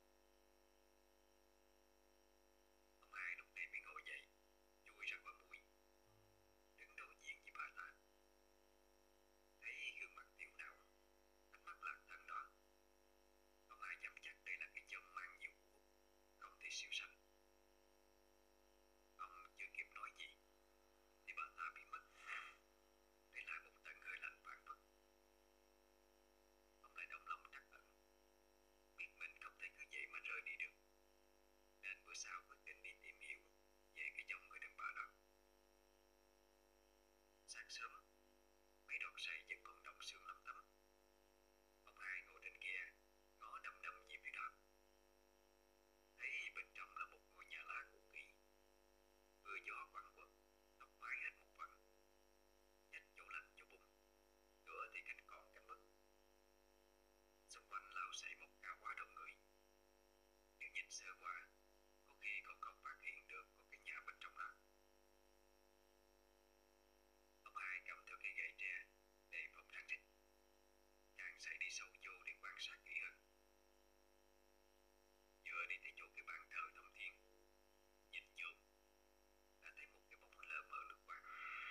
Ông hai lúc này mới ngồi dậy, chui ra khỏi mũi, đứng đối diện với bà ta. Thấy gương mặt tiểu não, ánh mắt lạc thần đó, ông hai dám chắc đây là cái chồng mang nhiều của, không thể siêu sanh. Ông chưa kịp nói gì thì bà ta bị mất, để lại một tầng hơi lạnh phảng phất. Ông lại động lòng trắc ẩn, biết mình không thể cứ vậy mà rời đi được, nên bữa sau quyết định đi tìm hiểu về cái dòng người đàn bà đó. Sáng sớm, mấy đọt sậy vẫn còn đọng sương lấm tấm. Ông hai ngồi trên ghe, ngó đăm đăm về phía đó. Thấy bên trong là một ngôi nhà lá cũ kỹ, mưa gió quằn quật, tóc mái hết một phần, nhách chỗ lạnh chỗ bụng, cửa thì cánh còn cánh mất. Xung quanh lao xậy một cao quá đông người, nhưng nhìn sơ qua, có khi còn không phát hiện được có cái nhà bên trong đó. Ông hai cầm theo cây gậy tre để phòng rắn rít, càng chạy đi sâu vô để quan sát kỹ hơn. Vừa đi tới chỗ cái bàn thờ thông thiên, nhìn vô đã thấy một cái bóng lờ mờ lướt qua.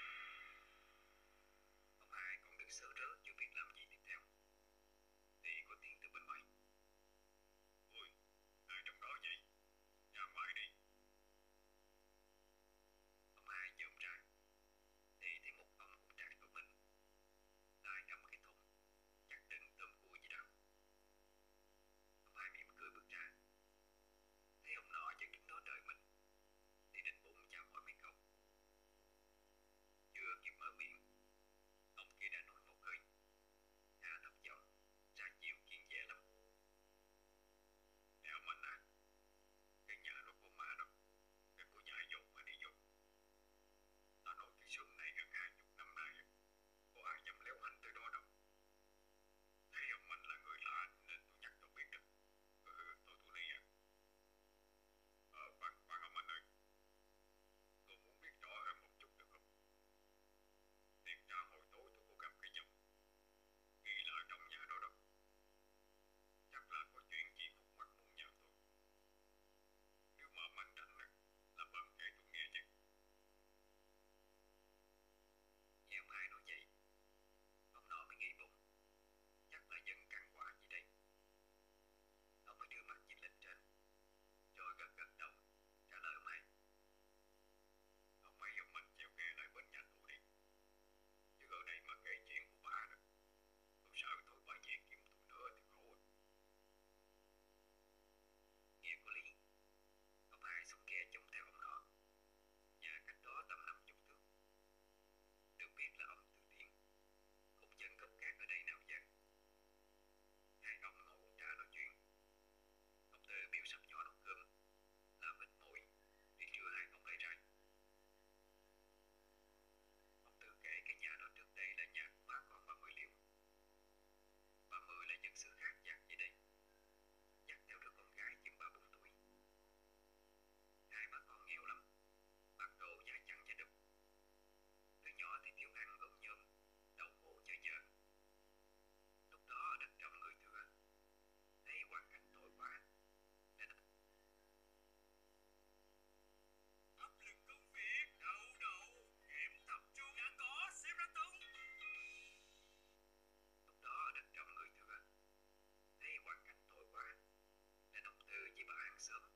Ông hai còn đứng sớ rớ chưa biết làm gì tiếp theo thì có tiếng từ bên ngoài: Ôi, ai trong đó vậy? Ra ngoài đi. Ông hai dòm ra thì thấy một ông cũng trạc tuổi mình, tay cầm cái thùng chắc đựng tôm cua gì đó. Ông hai mỉm cười bước ra, thấy ông nọ vẫn đứng đó đợi mình thì định bụng chào hỏi mấy câu. Chưa kịp mở miệng, ông kia đã nói một hơi, hạ thấp giọng, ra chiều kiên dè lắm: Nè ông anh à, cái nhà đó của má đó, cái cô dạy dột mà đi vô. Ta nói cái xóm này gần hai chục năm nay, có ai dám léo hành tới đó đâu. Thấy ông anh là người lạ nên tôi nhắc cho biết đó. Ừ, tôi tôi đi à. Ờ, khoan, khoan ông anh ơi. Tôi muốn biết rõ hơn một chút được không? sớm.